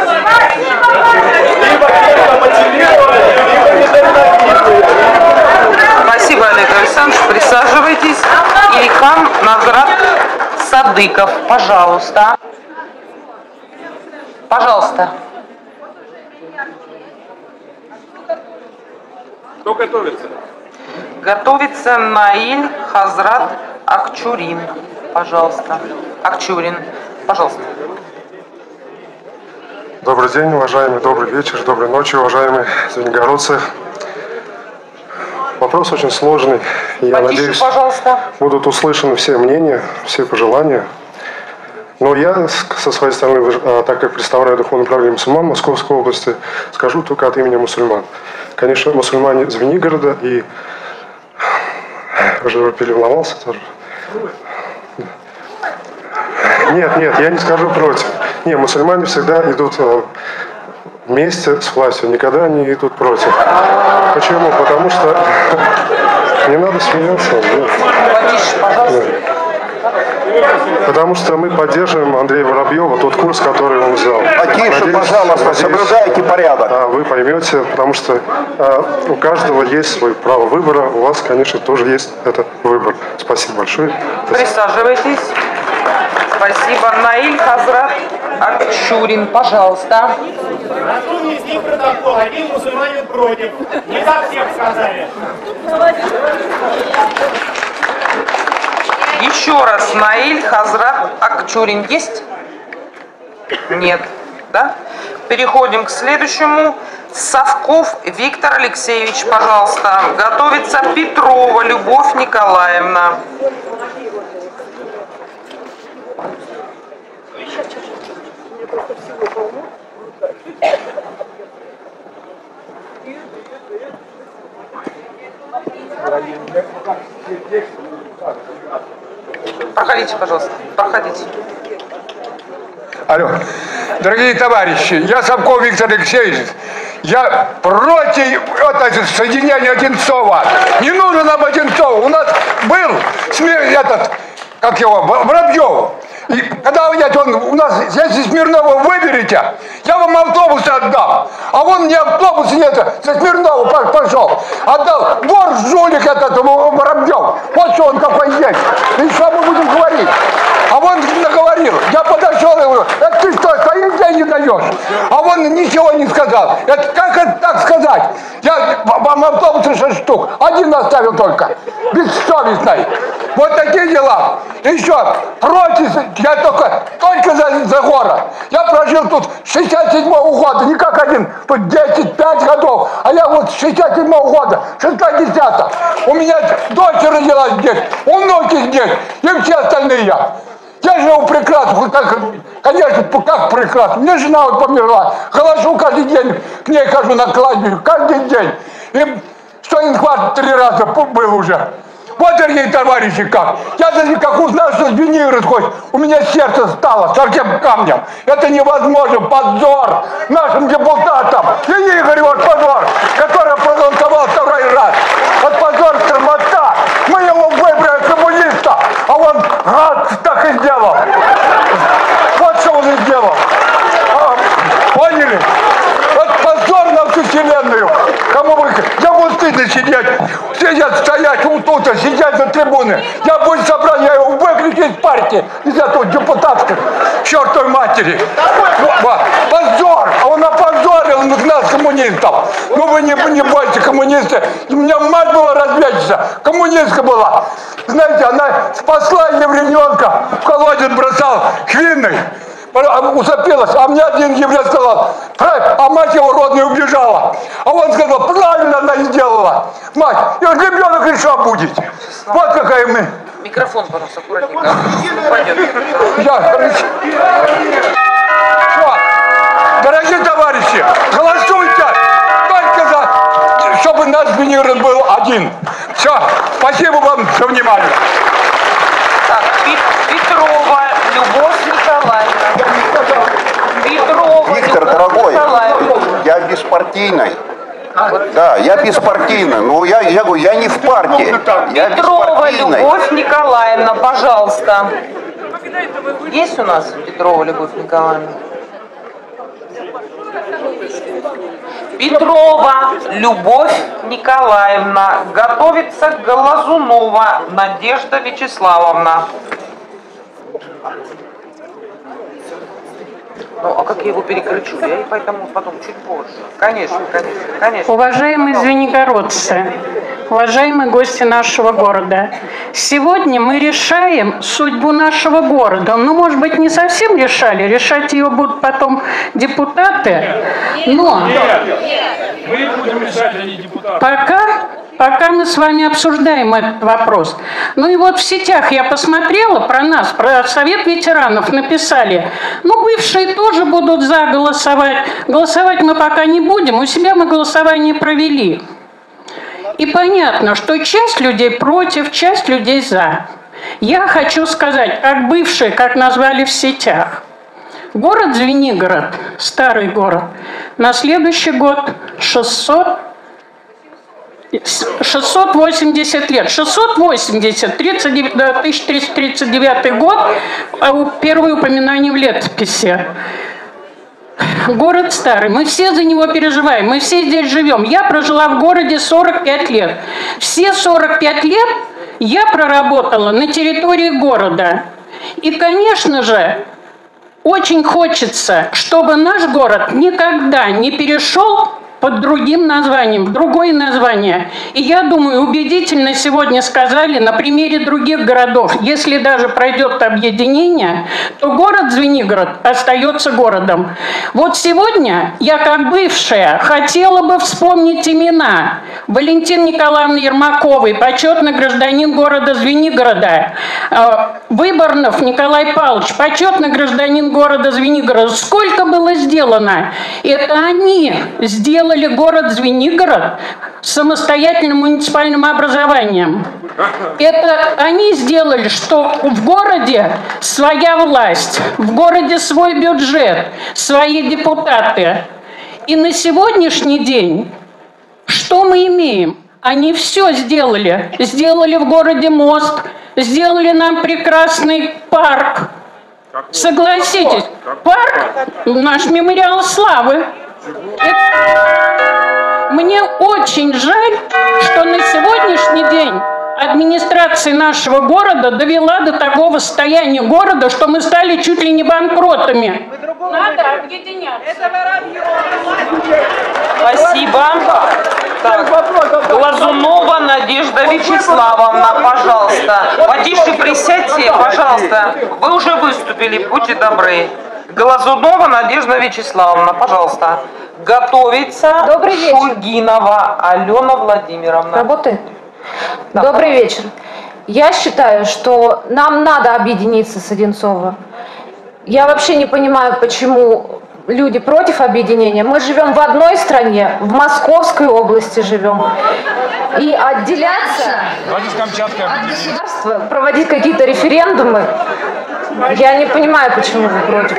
Спасибо, Олег Александрович. Присаживайтесь. Илькам Наград Садыков. Пожалуйста. Пожалуйста. Кто готовится? Готовится Наиль Хазрат Акчурин. Пожалуйста. Акчурин. Пожалуйста. Добрый день, уважаемые, добрый вечер, доброй ночи, уважаемые звенигородцы. Вопрос очень сложный. Я Потише, надеюсь, пожалуйста. будут услышаны все мнения, все пожелания. Но я со своей стороны, так как представляю духовное управление мусульман Московской области, скажу только от имени мусульман. Конечно, мусульмане Звенигорода и... Уже переволновался тоже. Нет, нет, я не скажу против. Нет, мусульмане всегда идут вместе с властью, никогда не идут против. Почему? Потому что... Не надо смеяться. Потише, пожалуйста. Потому что мы поддерживаем Андрея Воробьева, тот курс, который он взял. Потише, надеюсь, пожалуйста, надеюсь, соблюдайте порядок. А, вы поймете, потому что а, у каждого есть свое право выбора, у вас, конечно, тоже есть этот выбор. Спасибо большое. Присаживайтесь. Спасибо. Наиль Хазрат Акчурин, пожалуйста. Прошу внести протокол. Один мусульманин против. Не так всех сказали. Еще раз, Наиль Хазрат Акчурин есть? Нет. Да? Переходим к следующему. Совков Виктор Алексеевич, пожалуйста. Готовится Петрова Любовь Николаевна. Проходите, пожалуйста. Проходите. Алло. Дорогие товарищи, я Совков Виктор Алексеевич. Я против это, соединения Одинцова. Не нужен нам Одинцов. У нас был этот, как его, Воробьев. И когда он, у нас, если Смирнова выберете, я вам автобус отдам. А вон мне автобус нет, со Смирнова пошел. Отдал вор, жулик этот Воробьев. Вот что он какой есть. И что мы будем говорить? А он наговорил. Я подошел и говорю, это ты что, свои деньги даешь? А он ничего не сказал. Это как это так сказать? Я вам автобусы шесть штук. Один оставил только. Бессовестный. Вот такие дела. Еще против, я только, только за, за город. Я прожил тут с шестьдесят седьмого года, не как один, тут десять пять годов. А я вот с шестьдесят седьмого года, шестьдесят. У меня дочь родилась здесь, внуки здесь, и все остальные. Я живу прекрасно, как, конечно, как прекрасно. Мне жена вот померла, хожу каждый день, к ней хожу на кладбище, каждый день. И что инфаркт три раза был уже. Вот, дорогие товарищи, как. Я даже как узнал, что Звенигород хоть, у меня сердце стало совсем камнем. Это невозможно. Позор нашим депутатам. Звенигород, вот позор, который проголосовал второй раз. Вот позор, тормоза. Мы его выбрали коммуниста, а он гад так и сделал. Вот что он и сделал. А, поняли? Вот позор на всю вселенную. Кому вы... Я буду стыдно сидеть. Сидят, стоять вот тут, сидят за трибуны. Я буду собрать, я его выключу из партии, из этого депутатской чертовой матери. Вот. Позор! А он опозорил нас, коммунистов. Ну вы не, не бойте, коммунисты. У меня мать была разведчица, коммунистка была. Знаете, она спасла еврейненка, в колодец бросал хвиной. Усопилась, а мне один еврей сказал, а мать его родная убежала. А он сказал, правильно она сделала, мать, и он ребенок еще будет. Вот какая мы. Микрофон, пожалуйста, аккуратненько. Пойдет. Я, хорошо. Что? Дорогие товарищи, голосуйте только за, чтобы наш Звенигород был один. Все, спасибо вам за внимание. Так, Петрова Любовь Николаевна. Петрова Виктор, Любовь дорогой, Николаевна. я беспартийный. Да, я беспартийный, но я, я говорю, я не в партии. Я Петрова Любовь Николаевна, пожалуйста. Есть у нас Петрова Любовь Николаевна? Петрова Любовь Николаевна. Готовится Глазунова Надежда Вячеславовна. Ну, а как я его перекричу? Я и поэтому потом чуть позже. Конечно, конечно, конечно. Уважаемые звенигородцы, уважаемые гости нашего города, сегодня мы решаем судьбу нашего города. Ну, может быть, не совсем решали, решать ее будут потом депутаты, но мы будем решать, а не депутаты. Пока, пока мы с вами обсуждаем этот вопрос. Ну и вот в сетях я посмотрела про нас, про Совет ветеранов написали, ну, бывшие тоже будут за голосовать. Голосовать мы пока не будем, у себя мы голосование провели. И понятно, что часть людей против, часть людей за. Я хочу сказать, как бывшие, как назвали в сетях, город Звенигород, старый город, на следующий год шестьсот восемьдесят лет. шестьсот восемьдесят, тысяча триста тридцать девятый год, первое упоминание в летописи. Город старый, мы все за него переживаем, мы все здесь живем. Я прожила в городе сорок пять лет. Все сорок пять лет я проработала на территории города. И, конечно же, очень хочется, чтобы наш город никогда не перешел под другим названием, в другое название. И я думаю, убедительно сегодня сказали на примере других городов. Если даже пройдет объединение, то город Звенигород остается городом. Вот сегодня я, как бывшая, хотела бы вспомнить имена Валентины Николаевны Ермаковой, почетный гражданин города Звенигорода, Выборнов Николай Павлович, почетный гражданин города Звенигорода. Сколько было сделано? Это они сделали город Звенигород самостоятельным муниципальным образованием. Это они сделали, что в городе своя власть, в городе свой бюджет, свои депутаты. И на сегодняшний день что мы имеем? Они все сделали. Сделали в городе мост, сделали нам прекрасный парк. Согласитесь, парк – наш мемориал славы. Это... Мне очень жаль, что на сегодняшний день администрация нашего города довела до такого состояния города, что мы стали чуть ли не банкротами. Надо объединяться. Спасибо. Так, Глазунова Надежда Вячеславовна, пожалуйста. Потише присядьте, пожалуйста. Вы уже выступили, будьте добры. Глазунова Надежда Вячеславовна, пожалуйста. Готовится Шульгинова Алена Владимировна. Работает? Да, Добрый пожалуйста. вечер. Я считаю, что нам надо объединиться с Одинцово. Я вообще не понимаю, почему люди против объединения. Мы живем в одной стране, в Московской области живем. И отделяться от государства, проводить какие-то референдумы, я не понимаю, почему вы против.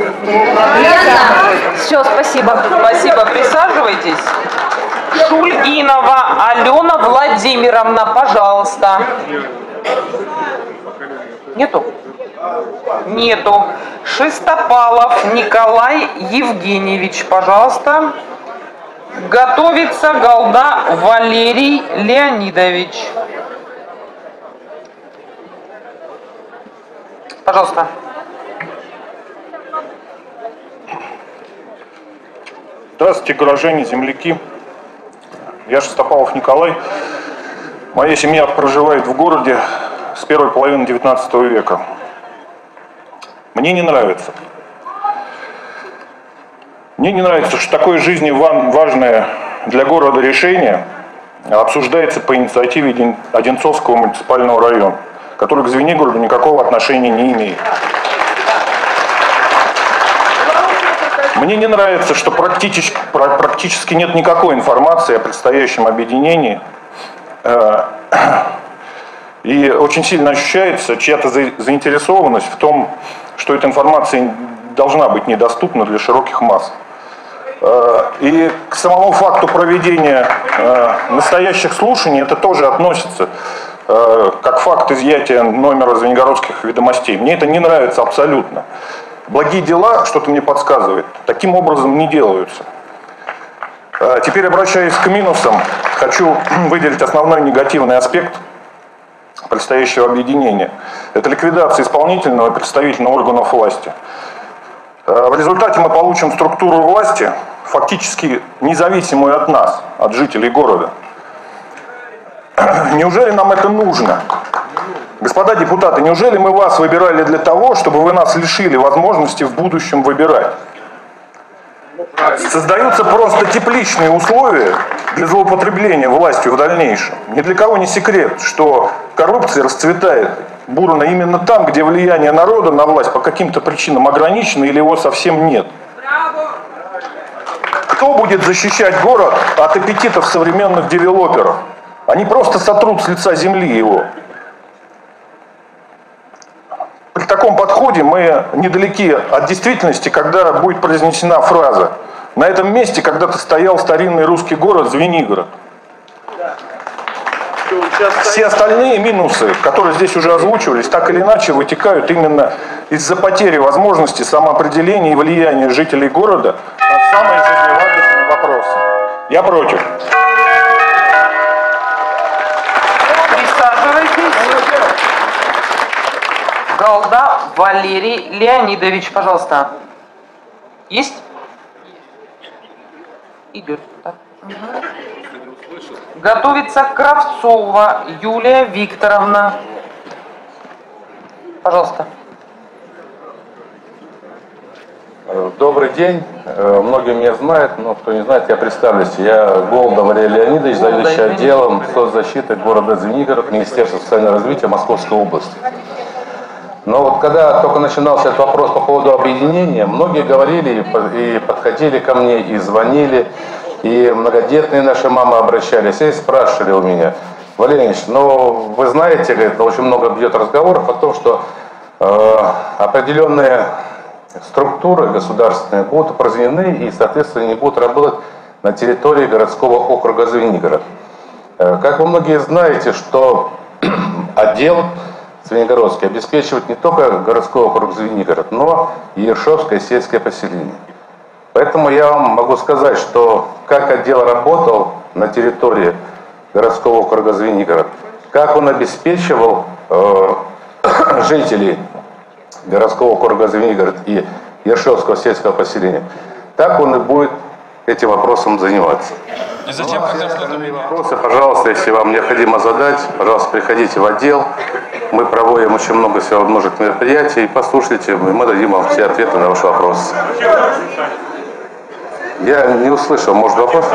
Все, спасибо. Спасибо, присаживайтесь. Шульгинова Алена Владимировна, пожалуйста. Нету? Нету. Шестопалов Николай Евгеньевич, пожалуйста. Готовится Голда Валерий Леонидович. Пожалуйста. Здравствуйте, горожане, земляки. Я Шестопалов Николай. Моя семья проживает в городе с первой половины девятнадцатого века. Мне не нравится. Мне не нравится, что такое жизни важное для города решение обсуждается по инициативе Одинцовского муниципального района, который к Звенигороду никакого отношения не имеет. Мне не нравится, что практически, практически нет никакой информации о предстоящем объединении. И очень сильно ощущается чья-то заинтересованность в том, что эта информация должна быть недоступна для широких масс. И к самому факту проведения настоящих слушаний это тоже относится как факт изъятия номера Звенигородских ведомостей. Мне это не нравится абсолютно. Благие дела, что-то мне подсказывает, таким образом не делаются. Теперь, обращаясь к минусам, хочу выделить основной негативный аспект предстоящего объединения. Это ликвидация исполнительного и представительного органов власти. В результате мы получим структуру власти, фактически независимую от нас, от жителей города. Неужели нам это нужно? Господа депутаты, неужели мы вас выбирали для того, чтобы вы нас лишили возможности в будущем выбирать? Создаются просто тепличные условия для злоупотребления властью в дальнейшем. Ни для кого не секрет, что коррупция расцветает бурно именно там, где влияние народа на власть по каким-то причинам ограничено или его совсем нет. Кто будет защищать город от аппетитов современных девелоперов? Они просто сотрут с лица земли его. При таком подходе мы недалеки от действительности, когда будет произнесена фраза: на этом месте когда-то стоял старинный русский город Звенигород. Все остальные минусы, которые здесь уже озвучивались, так или иначе вытекают именно из-за потери возможности самоопределения и влияния жителей города на самые жизнерадостные вопросы. Я против. Голда Валерий Леонидович, пожалуйста. Есть? Идет. Так. Угу. Готовится Кравцова Юлия Викторовна. Пожалуйста. Добрый день. Многие меня знают, но кто не знает, я представлюсь. Я Голда Валерий Леонидович, заведующий отделом соцзащиты города Звенигород, Министерства социального развития Московской области. Но вот когда только начинался этот вопрос по поводу объединения, многие говорили и подходили ко мне, и звонили, и многодетные наши мамы обращались и спрашивали у меня: Валерий Ильич, ну вы знаете, говорит, очень много бьет разговоров о том, что э, определенные структуры государственные будут упразднены и, соответственно, не будут работать на территории городского округа Звенигород. Как вы многие знаете, что отдел Звенигородский обеспечивает не только городской округ Звенигород, но и Ершовское сельское поселение. Поэтому я вам могу сказать, что как отдел работал на территории городского округа Звенигород, как он обеспечивал э, жителей городского округа Звенигород и Ершовского сельского поселения, так он и будет этим вопросом заниматься. И зачем хотел что-то вопросы, пожалуйста, если вам необходимо задать, пожалуйста, приходите в отдел. Мы проводим очень много всевозможных мероприятий. Послушайте, и мы дадим вам все ответы на ваши вопросы. Я не услышал, может, вопрос?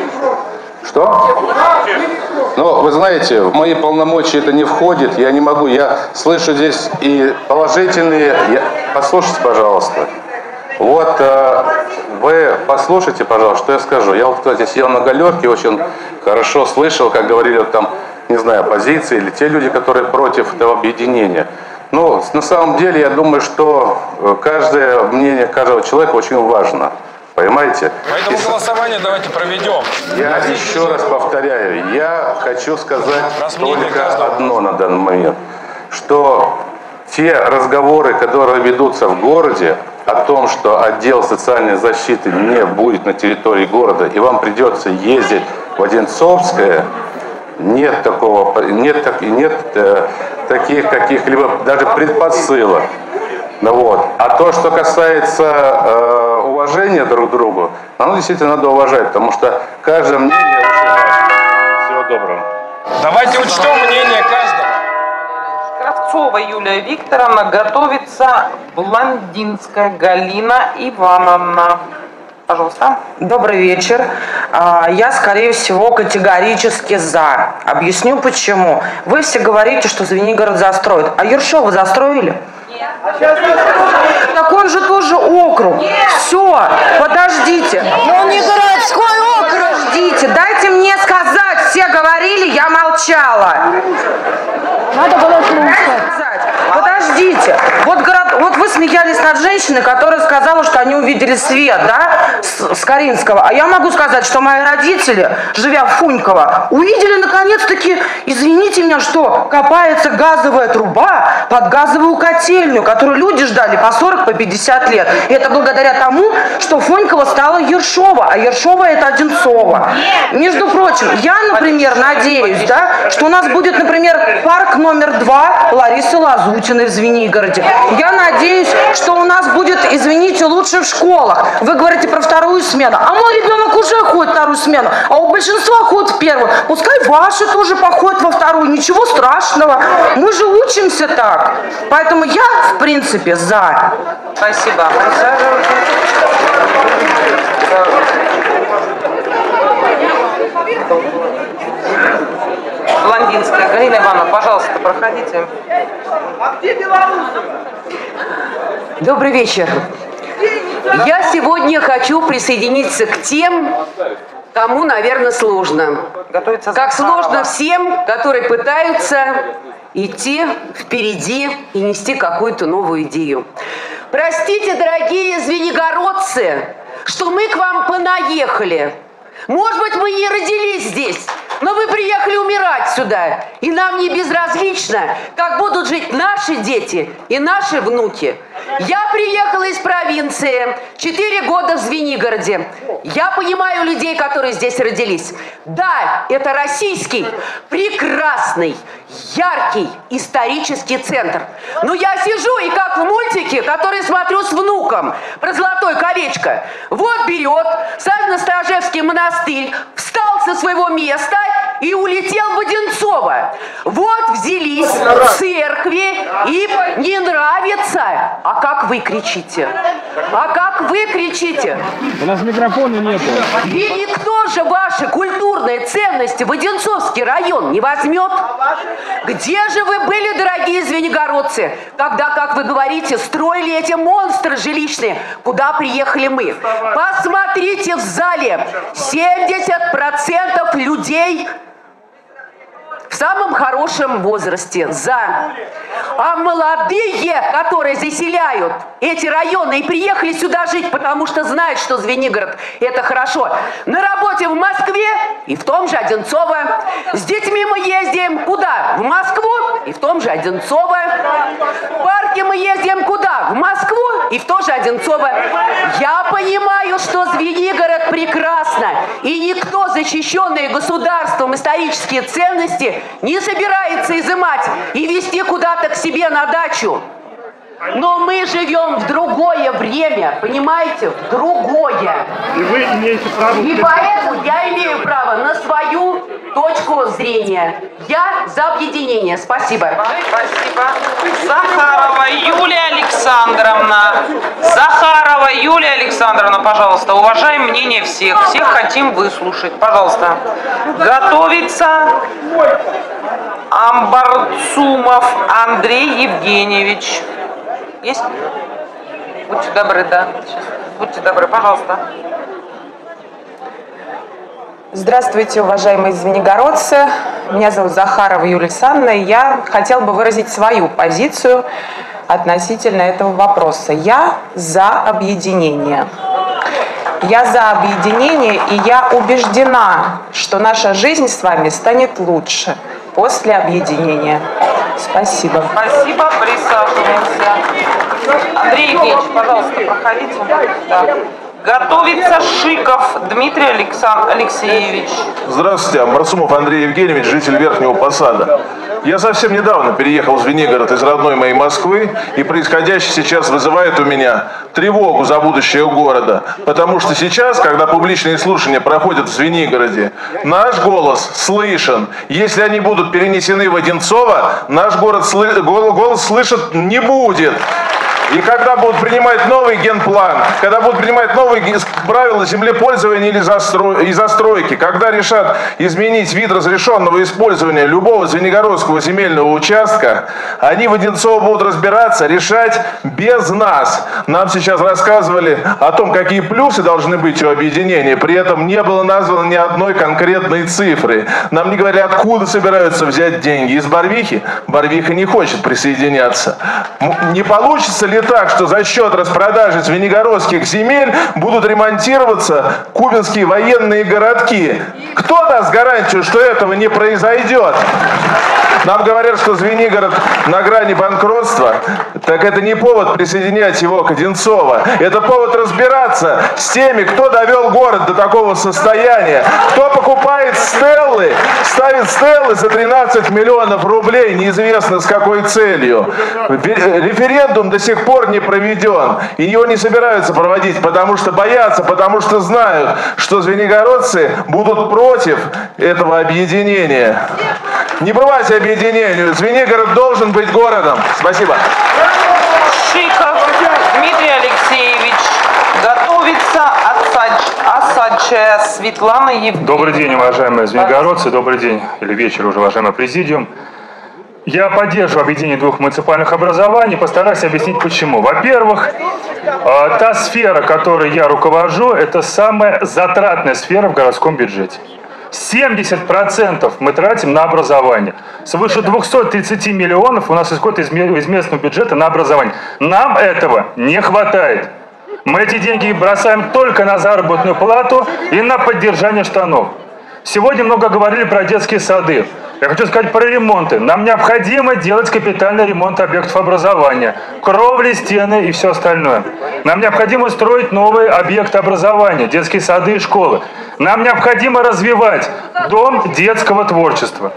Что? Ну, вы знаете, в мои полномочия это не входит, я не могу, я слышу здесь и положительные... Я... Послушайте, пожалуйста. Вот э, вы послушайте, пожалуйста, что я скажу. Я вот, кстати, сидел на галерке, очень хорошо слышал, как говорили вот там, не знаю, оппозиции или те люди, которые против этого объединения. Ну, на самом деле, я думаю, что каждое мнение каждого человека очень важно. Понимаете? Поэтому голосование давайте проведем. Я еще раз повторяю, я хочу сказать только одно на данный момент, что те разговоры, которые ведутся в городе, о том, что отдел социальной защиты не будет на территории города, и вам придется ездить в Одинцовское, нет такого, нет, так, нет э, таких каких-либо даже предпосылок. Ну, вот. А то, что касается э, уважения друг к другу, оно действительно надо уважать, потому что каждое мнение очень важно. Всего доброго. Давайте учтем мнение каждого. Кравцова Юлия Викторовна, готовится Блондинская Галина Ивановна. Пожалуйста. Добрый вечер. Я, скорее всего, категорически за. Объясню почему. Вы все говорите, что Звенигород застроят. А Ершова застроили? Нет. Так он же тоже округ. Нет. Все, подождите. Но он не городской округ. Подождите, дайте мне сказать. Все говорили, я молчала. Надо было слушать. Подождите. Вот, город, вот вы смеялись над женщиной, которая сказала, что они увидели свет, да, с, с Каринского. А я могу сказать, что мои родители, живя в Фуньково, увидели наконец-таки, извините меня, что копается газовая труба под газовую котельную, которую люди ждали по сорок, по пятьдесят лет. И это благодаря тому, что Фуньково стало Ершова, а Ершова это Одинцово. Между прочим, я, например, надеюсь, да, что у нас будет, например, парк номер два Ларисы Лазутиной в Звенигороде. Я надеюсь, что у нас будет, извините, лучше в школах. Вы говорите про вторую смену. А мой ребенок уже ходит вторую смену, а у большинства ходит в первую. Пускай ваши тоже походят во вторую. Ничего страшного. Мы же учимся так. Поэтому я, в принципе, за. Спасибо. Блондинская Галина Ивановна, пожалуйста, проходите. А где белорусы? Добрый вечер. Я сегодня хочу присоединиться к тем, кому, наверное, сложно. Как сложно всем, которые пытаются идти впереди и нести какую-то новую идею. Простите, дорогие звенигородцы, что мы к вам понаехали. Может быть, мы не родились здесь, но вы приехали умирать сюда. И нам не безразлично, как будут жить наши дети и наши внуки. Я приехала из провинции, четыре года в Звенигороде. Я понимаю людей, которые здесь родились. Да, это российский, прекрасный, яркий исторический центр. Но я сижу и как в мультике, который смотрю с внуком, про золотое колечко. Вот берет, сам на Сторожевский монастырь, встал со своего места и улетел в Одинцово. Вот взялись в церкви, им не нравится. А как вы кричите? А как вы кричите? У нас микрофона нету. И никто же ваши культурные ценности в Одинцовский район не возьмет. Где же вы были, дорогие звенигородцы, когда, как вы говорите, строили эти монстры жилищные, куда приехали мы? Посмотрите в зале, семьдесят процентов людей в самом хорошем возрасте. За. А молодые, которые заселяют эти районы и приехали сюда жить, потому что знают, что Звенигород – это хорошо. На работе в Москве и в том же Одинцово. С детьми мы ездим куда? В Москву и в том же Одинцово. В парке мы ездим куда? В Москву и в то же Одинцово. Я понимаю, что Звенигород прекрасно, и никто защищенные государством исторические ценности не собирается изымать и везти куда-то к себе на дачу. Но мы живем в другое время, понимаете? В другое. И вы имеете право... И поэтому я имею право на свою точку зрения. Я за объединение. Спасибо. Спасибо. Захарова Юлия Александровна. Захарова Юлия Александровна, пожалуйста. Уважаем мнение всех. Всех хотим выслушать. Пожалуйста. Готовится Амбарцумов Андрей Евгеньевич. Есть? Будьте добры, да. Сейчас. Будьте добры, пожалуйста. Здравствуйте, уважаемые звенигородцы. Меня зовут Захарова Юлия Александровна, и я хотела бы выразить свою позицию относительно этого вопроса. Я за объединение. Я за объединение, и я убеждена, что наша жизнь с вами станет лучше после объединения. Спасибо. Спасибо, присаживаемся. Андрей Евгеньевич, пожалуйста, проходите. Да. Готовится Шиков Дмитрий Александ... Алексеевич. Здравствуйте, Амбарцумов Андрей Евгеньевич, житель Верхнего Посада. Я совсем недавно переехал в Звенигород из родной моей Москвы, и происходящее сейчас вызывает у меня тревогу за будущее города. Потому что сейчас, когда публичные слушания проходят в Звенигороде, наш голос слышен. Если они будут перенесены в Одинцово, наш город слы... голос слышать не будет. И когда будут принимать новый генплан, когда будут принимать новые правила землепользования или застро... и застройки, когда решат изменить вид разрешенного использования любого звенигородского земельного участка, они в Одинцово будут разбираться, решать без нас. Нам сейчас рассказывали о том, какие плюсы должны быть у объединения, при этом не было названо ни одной конкретной цифры. Нам не говорили, откуда собираются взять деньги. Из Барвихи? Барвиха не хочет присоединяться. Не получится ли так, что за счет распродажи звенигородских земель будут ремонтироваться кубинские военные городки? Кто даст гарантию, что этого не произойдет? Нам говорят, что Звенигород на грани банкротства. Так это не повод присоединять его к Одинцово. Это повод разбираться с теми, кто довел город до такого состояния. Кто покупает стеллы, ставит стеллы за тринадцать миллионов рублей, неизвестно с какой целью. Референдум до сих пор не проведен. И его не собираются проводить, потому что боятся, потому что знают, что звенигородцы будут против этого объединения. Не бывать объединению. Звенигород должен быть городом. Спасибо. Шиков Дмитрий Алексеевич. Готовится Осадчая Светлана Евгеньевна. Добрый день, уважаемые звенигородцы. Добрый день или вечер уже, уважаемый президиум. Я поддерживаю объединение двух муниципальных образований. Постараюсь объяснить почему. Во-первых, та сфера, которой я руковожу, это самая затратная сфера в городском бюджете. семьдесят процентов мы тратим на образование. Свыше двухсот тридцати миллионов у нас исходит из местного бюджета на образование. Нам этого не хватает. Мы эти деньги бросаем только на заработную плату и на поддержание штанов. Сегодня много говорили про детские сады. Я хочу сказать про ремонты. Нам необходимо делать капитальный ремонт объектов образования. Кровли, стены и все остальное. Нам необходимо строить новые объекты образования, детские сады и школы. Нам необходимо развивать дом детского творчества.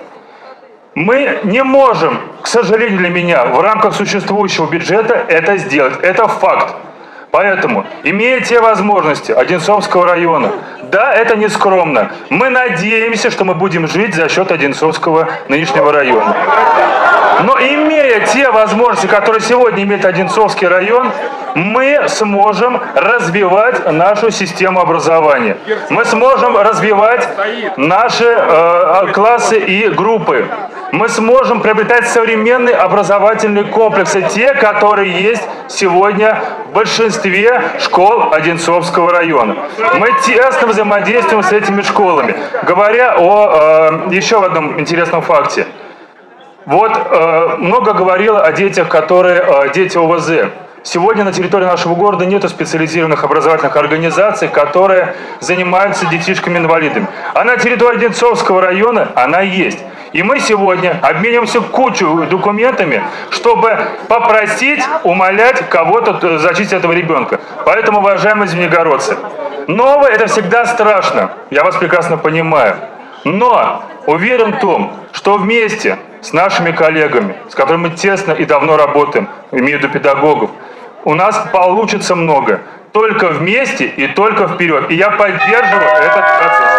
Мы не можем, к сожалению для меня, в рамках существующего бюджета это сделать. Это факт. Поэтому, имея те возможности Одинцовского района, да, это не скромно, мы надеемся, что мы будем жить за счет Одинцовского нынешнего района. Но имея те возможности, которые сегодня имеет Одинцовский район, мы сможем развивать нашу систему образования. Мы сможем развивать наши э, классы и группы. Мы сможем приобретать современные образовательные комплексы, те, которые есть сегодня в большинстве школ Одинцовского района. Мы тесно взаимодействуем с этими школами. Говоря о э, еще одном интересном факте. Вот э, много говорило о детях, которые э, дети О В З. Сегодня на территории нашего города нет специализированных образовательных организаций, которые занимаются детишками-инвалидами. А на территории Одинцовского района она есть. И мы сегодня обмениваемся кучу документами, чтобы попросить, умолять кого-то зачистить этого ребенка. Поэтому, уважаемые звенигородцы, новое — это всегда страшно, я вас прекрасно понимаю. Но уверен в том, что вместе с нашими коллегами, с которыми мы тесно и давно работаем, имею в виду педагогов, у нас получится много. Только вместе и только вперед. И я поддерживаю этот процесс.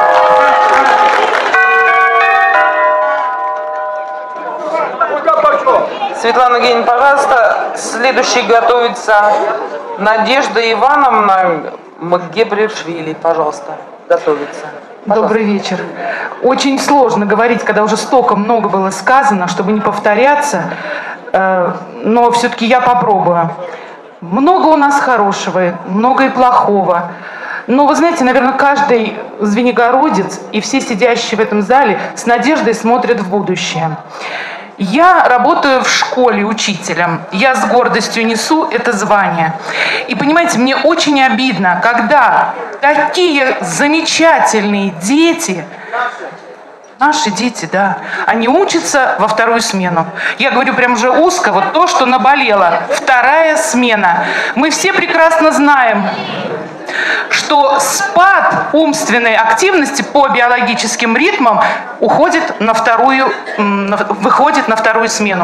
Светлана Евгеньевна, пожалуйста, следующий готовится Надежда Ивановна Макгебришвили, пожалуйста, готовится. Пожалуйста. Добрый вечер. Очень сложно говорить, когда уже столько много было сказано, чтобы не повторяться, но все-таки я попробую. Много у нас хорошего, много и плохого. Но вы знаете, наверное, каждый звенигородец и все сидящие в этом зале с надеждой смотрят в будущее. Я работаю в школе учителем, я с гордостью несу это звание. И понимаете, мне очень обидно, когда такие замечательные дети, наши дети, да, они учатся во вторую смену. Я говорю прям уже узко, вот то, что наболело, вторая смена. Мы все прекрасно знаем, что спад умственной активности по биологическим ритмам уходит на вторую, выходит на вторую смену.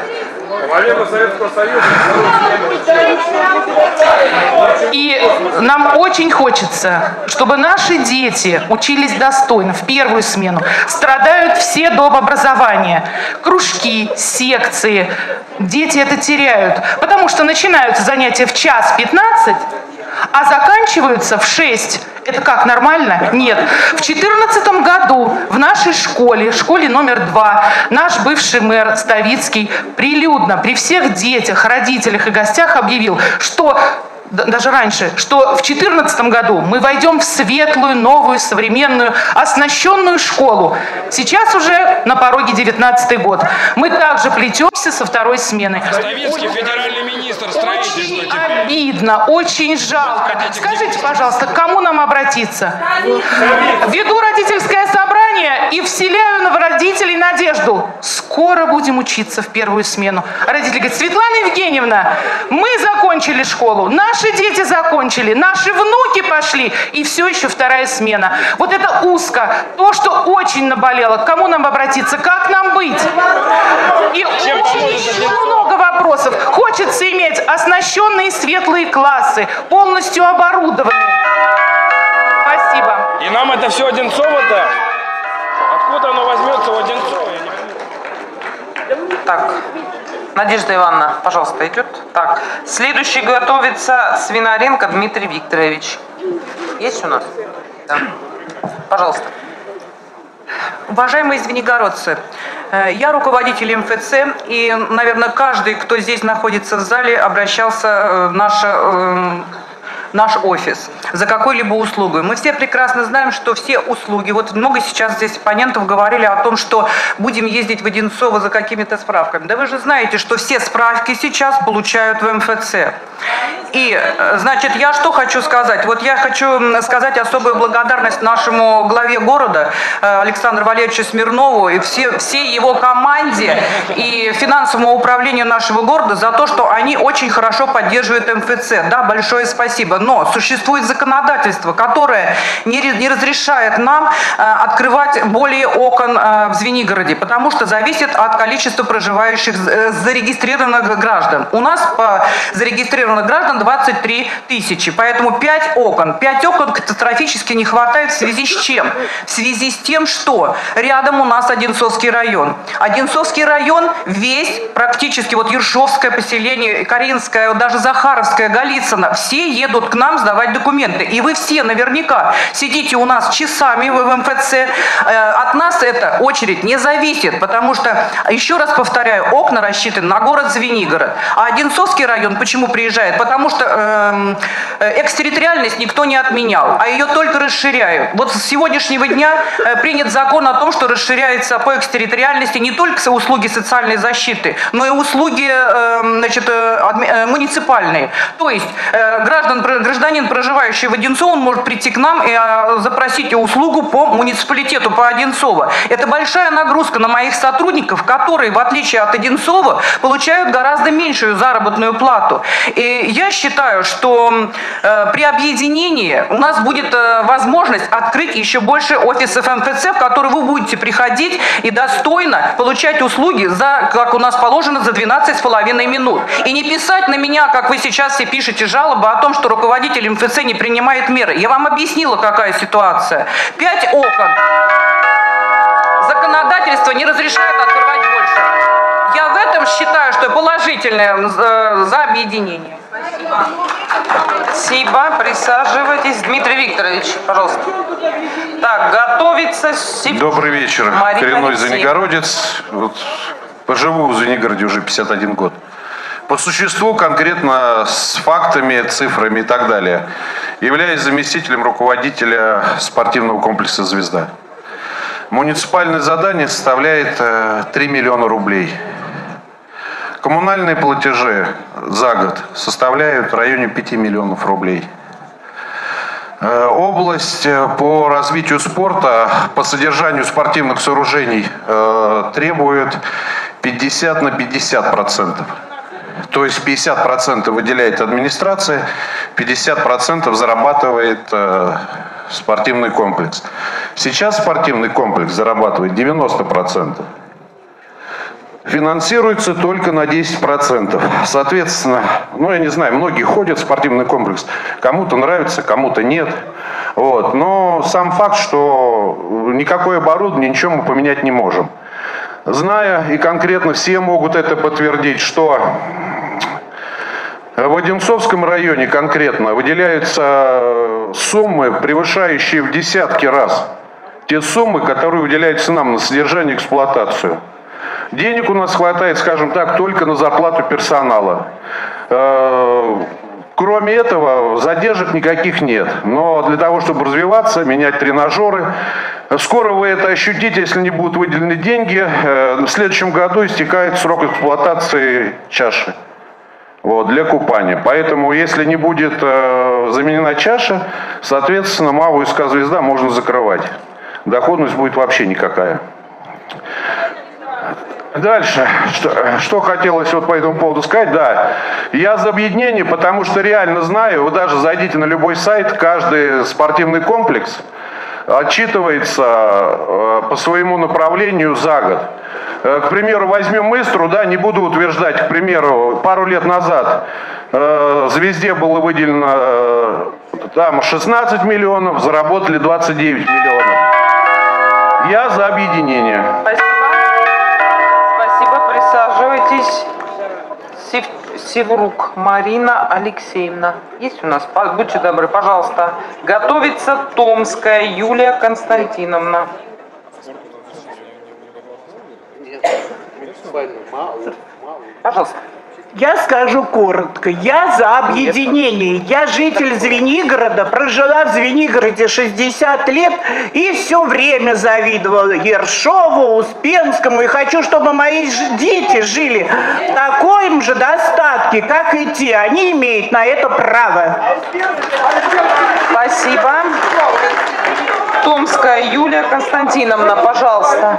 И нам очень хочется, чтобы наши дети учились достойно в первую смену. Страдают все дома образования. Кружки, секции. Дети это теряют, потому что начинаются занятия в час пятнадцать, а заканчиваются в шесть. Это как, нормально? Нет. В две тысячи четырнадцатом году в нашей школе, школе номер два, наш бывший мэр Ставицкий прилюдно при всех детях, родителях и гостях объявил, что даже раньше, что в две тысячи четырнадцатом году мы войдем в светлую, новую, современную, оснащенную школу. Сейчас уже на пороге девятнадцатый год. Мы также плетемся со второй смены. Ставицкий федеральный министр строительства. Очень обидно, очень жалко. Скажите, пожалуйста, к кому нам обратиться? Веду родительское собрание и вселяю в родителей надежду. Скоро будем учиться в первую смену. Родители говорят: Светлана Евгеньевна, мы закончили школу, наши дети закончили, наши внуки пошли, и все еще вторая смена. Вот это узко, то, что очень наболело. К кому нам обратиться? Как нам быть? И очень еще много вопросов. Хочется иметь оснащенные светлые классы, полностью оборудованные. Спасибо. И нам это все Одинцово-то? Откуда оно возьмется у Одинцова? Так, Надежда Ивановна, пожалуйста, идет. Так, следующий готовится Свинаренко Дмитрий Викторович. Есть у нас? Да. Пожалуйста. Уважаемые звенигородцы, я руководитель Эм Эф Це, и, наверное, каждый, кто здесь находится в зале, обращался в наше... наш офис за какой-либо услугой. Мы все прекрасно знаем, что все услуги, вот много сейчас здесь оппонентов говорили о том, что будем ездить в Одинцово за какими-то справками. Да вы же знаете, что все справки сейчас получают в Эм Эф Це. И, значит, я что хочу сказать? Вот я хочу сказать особую благодарность нашему главе города Александру Валерьевичу Смирнову и все, всей его команде и финансовому управлению нашего города за то, что они очень хорошо поддерживают Эм Эф Це. Да, большое спасибо. Но существует законодательство, которое не, не разрешает нам э, открывать более окон э, в Звенигороде, потому что зависит от количества проживающих э, зарегистрированных граждан. У нас по зарегистрированных граждан двадцать три тысячи, поэтому пять окон. пять окон катастрофически не хватает в связи с чем? В связи с тем, что рядом у нас Одинцовский район. Одинцовский район весь, практически вот Ершовское поселение, Каринское, даже Захаровское, Голицыно, все едут к нам сдавать документы. И вы все наверняка сидите у нас часами в Эм Эф Це. От нас эта очередь не зависит, потому что, еще раз повторяю, окна рассчитаны на город Звенигород. А Одинцовский район почему приезжает? Потому что что э, экстерриториальность никто не отменял, а ее только расширяют. Вот с сегодняшнего дня э, принят закон о том, что расширяется по экстерриториальности не только услуги социальной защиты, но и услуги э, значит, э, муниципальные. То есть э, граждан, гражданин, проживающий в Одинцово, он может прийти к нам и э, запросить услугу по муниципалитету, по Одинцово. Это большая нагрузка на моих сотрудников, которые, в отличие от Одинцова, получают гораздо меньшую заработную плату. И я считаю, что э, при объединении у нас будет э, возможность открыть еще больше офисов эм эф цэ, в которые вы будете приходить и достойно получать услуги, за, как у нас положено, за двенадцать с половиной минут. И не писать на меня, как вы сейчас все пишете, жалобы о том, что руководитель эм эф цэ не принимает меры. Я вам объяснила, какая ситуация. Пять окон. Законодательство не разрешает открывать больше. Я в этом считаю, что положительное за, за объединение. Спасибо. Присаживайтесь. Дмитрий Викторович, пожалуйста. Так, готовится... Добрый вечер. Марина Коренной Алексеевна. звенигородец. Вот, поживу в Звенигороде уже пятьдесят один год. По существу, конкретно с фактами, цифрами и так далее, являюсь заместителем руководителя спортивного комплекса «Звезда». Муниципальное задание составляет три миллиона рублей. Коммунальные платежи за год составляют в районе пяти миллионов рублей. Область по развитию спорта, по содержанию спортивных сооружений требует пятьдесят на пятьдесят процентов. То есть пятьдесят процентов выделяет администрация, пятьдесят процентов зарабатывает э, спортивный комплекс. Сейчас спортивный комплекс зарабатывает девяносто процентов. Финансируется только на десять процентов. Соответственно, ну я не знаю, многие ходят в спортивный комплекс. Кому-то нравится, кому-то нет. Вот. Но сам факт, что никакое оборудование, ничего мы поменять не можем. Зная, и конкретно все могут это подтвердить, что в Одинцовском районе конкретно выделяются суммы, превышающие в десятки раз те суммы, которые выделяются нам на содержание и эксплуатацию. Денег у нас хватает, скажем так, только на зарплату персонала. Кроме этого, задержек никаких нет. Но для того, чтобы развиваться, менять тренажеры, скоро вы это ощутите, если не будут выделены деньги. В следующем году истекает срок эксплуатации чаши, вот, для купания. Поэтому, если не будет э, заменена чаша, соответственно, МАУ СК «Звезда» можно закрывать. Доходность будет вообще никакая. Дальше, что, что хотелось вот по этому поводу сказать, да, я за объединение, потому что реально знаю, вы даже зайдите на любой сайт, каждый спортивный комплекс отчитывается э, по своему направлению за год. Э, к примеру, возьмем Истру, да, не буду утверждать, к примеру, пару лет назад э, «Звезде» было выделено э, там шестнадцать миллионов, заработали двадцать девять миллионов. Я за объединение. Присаживайтесь. Сев... Севрук Марина Алексеевна. Есть у нас? Будьте добры, пожалуйста. Готовится Томская Юлия Константиновна. Пожалуйста. Я скажу коротко. Я за объединение. Я житель Звенигорода, прожила в Звенигороде шестьдесят лет и все время завидовала Ершову, Успенскому. И хочу, чтобы мои дети жили в таком же достатке, как и те. Они имеют на это право. Спасибо. Томская Юлия Константиновна, пожалуйста.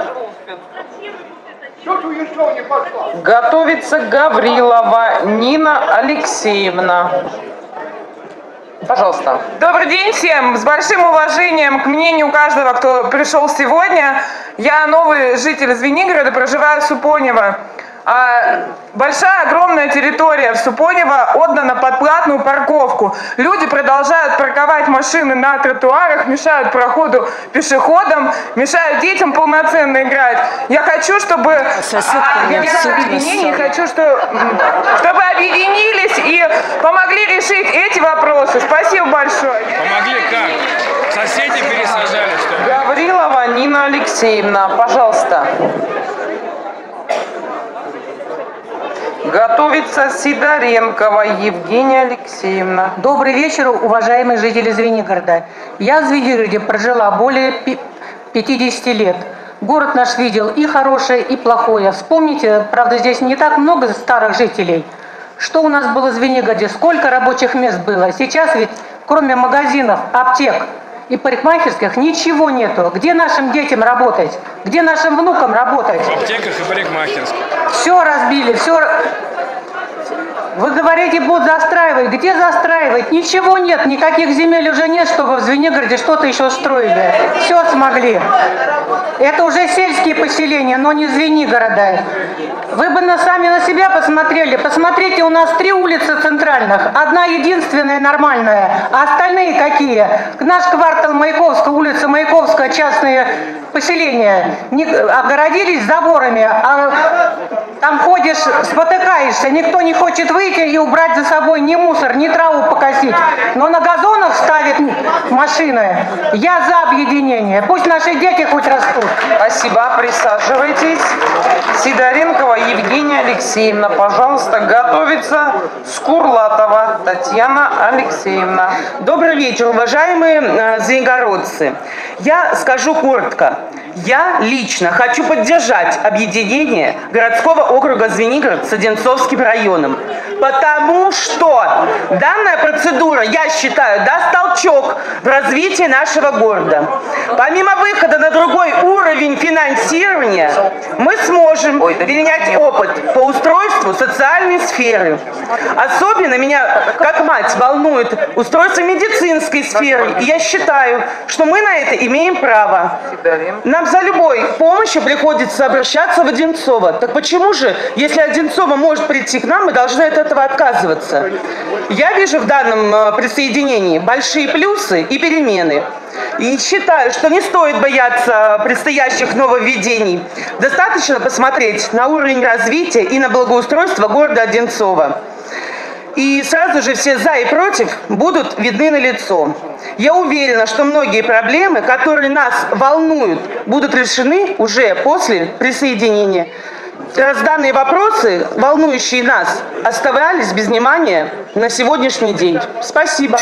Готовится Гаврилова Нина Алексеевна. Пожалуйста. Добрый день всем. С большим уважением к мнению каждого, кто пришел сегодня. Я новый житель Звенигорода, проживаю в Супонево. А большая, огромная территория в Супонево отдана под платную парковку. Люди продолжают парковать машины на тротуарах, мешают проходу пешеходам, мешают детям полноценно играть. Я хочу, чтобы объединение, хочу, что, чтобы объединились и помогли решить эти вопросы. Спасибо большое. Помогли как? Соседи пересажали, что ли? Гаврилова Нина Алексеевна, пожалуйста. Готовится Сидоренкова Евгения Алексеевна. Добрый вечер, уважаемые жители Звенигорода. Я в Звенигороде прожила более пятидесяти лет. Город наш видел и хорошее, и плохое. Вспомните, правда, здесь не так много старых жителей. Что у нас было в Звенигороде, сколько рабочих мест было. Сейчас ведь кроме магазинов, аптек и парикмахерских ничего нету. Где нашим детям работать? Где нашим внукам работать? В аптеках и парикмахерских. Все разбили, все... Вы говорите, будут застраивать. Где застраивать? Ничего нет, никаких земель уже нет, чтобы в Звенигороде что-то еще строили. Все смогли. Это уже сельские поселения, но не Звенигорода. Вы бы на, сами на себя посмотрели. Посмотрите, у нас три улицы центральных. Одна единственная нормальная, а остальные какие? Наш квартал Маяковская, улица Маяковская, частные поселения. Не, огородились заборами, а там ходишь, спотыкаешься, никто не хочет выйти и убрать за собой ни мусор, ни траву покосить. Но на газонах ставят машины. Я за объединение. Пусть наши дети хоть растут. Спасибо. Присаживайтесь. Сидоренкова Евгения Алексеевна, пожалуйста, готовится Скурлатова Татьяна Алексеевна. Добрый вечер, уважаемые э, звенигородцы. Я скажу коротко. Я лично хочу поддержать объединение городского округа Звенигород с Одинцовским районом. Потому что данная процедура, я считаю, даст толчок в развитии нашего города. Помимо выхода на другой уровень финансирования, мы сможем перенять опыт по устройству социальной сферы. Особенно меня, как мать, волнует устройство медицинской сферы. И я считаю, что мы на это имеем право. Нам за любой помощью приходится обращаться в Одинцово. Так почему же, если Одинцово может прийти к нам, мы должны от этого отказываться? Я вижу в данном присоединении большие плюсы и перемены. И считаю, что не стоит бояться предстоящих нововведений. Достаточно посмотреть на уровень развития и на благоустройство города Одинцово. И сразу же все за и против будут видны налицо. Я уверена, что многие проблемы, которые нас волнуют, будут решены уже после присоединения. Раз данные вопросы, волнующие нас, оставались без внимания на сегодняшний день. Спасибо.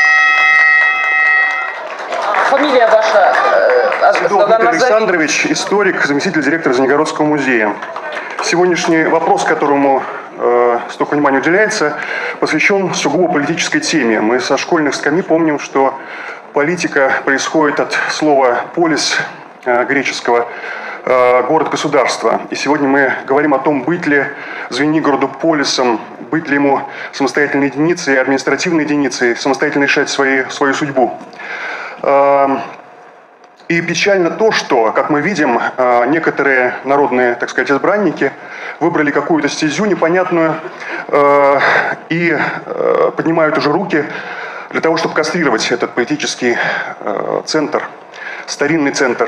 Фамилия ваша? Дмитрий Александрович, историк, заместитель директора Звенигородского музея. Сегодняшний вопрос, которому э, столько внимания уделяется, посвящен сугубо политической теме. Мы со школьных скамей помним, что политика происходит от слова «полис» э, греческого, э, город-государство. И сегодня мы говорим о том, быть ли Звенигороду полисом, быть ли ему самостоятельной единицей, административной единицей, самостоятельно решать свои, свою судьбу. И печально то, что, как мы видим, некоторые народные, так сказать, избранники выбрали какую-то стезю непонятную и поднимают уже руки для того, чтобы кастрировать этот политический центр, старинный центр.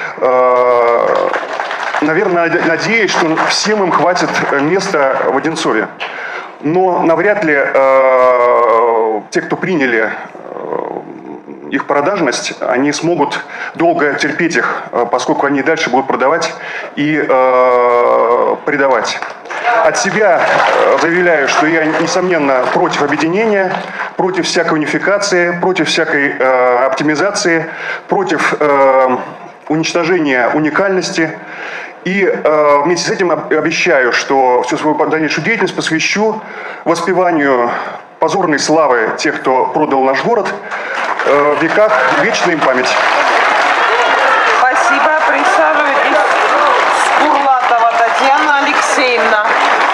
Наверное, надеюсь, что всем им хватит места в Одинцове. Но навряд ли те, кто приняли их продажность, они смогут долго терпеть их, поскольку они дальше будут продавать и э, предавать. От себя заявляю, что я, несомненно, против объединения, против всякой унификации, против всякой э, оптимизации, против э, уничтожения уникальности. И э, вместе с этим обещаю, что всю свою дальнейшую деятельность посвящу воспеванию позорной славы тех, кто продал наш город, в веках, вечная им память. Спасибо. Присаживайтесь. Скурлатова Татьяна Алексеевна.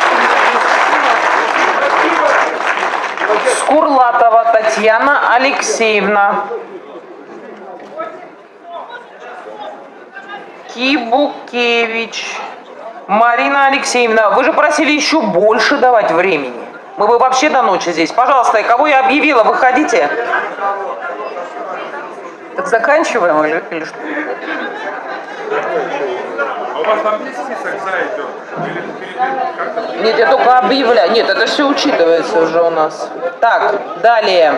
Скурлатова Татьяна Алексеевна. Кибукевич Марина Алексеевна. Вы же просили еще больше давать времени. Мы бы вообще до ночи здесь. Пожалуйста, кого я объявила, выходите. Так заканчиваем или, или что? А у вас там есть список за идет? Нет, я только объявляю. Нет, это все учитывается уже у нас. Так, далее.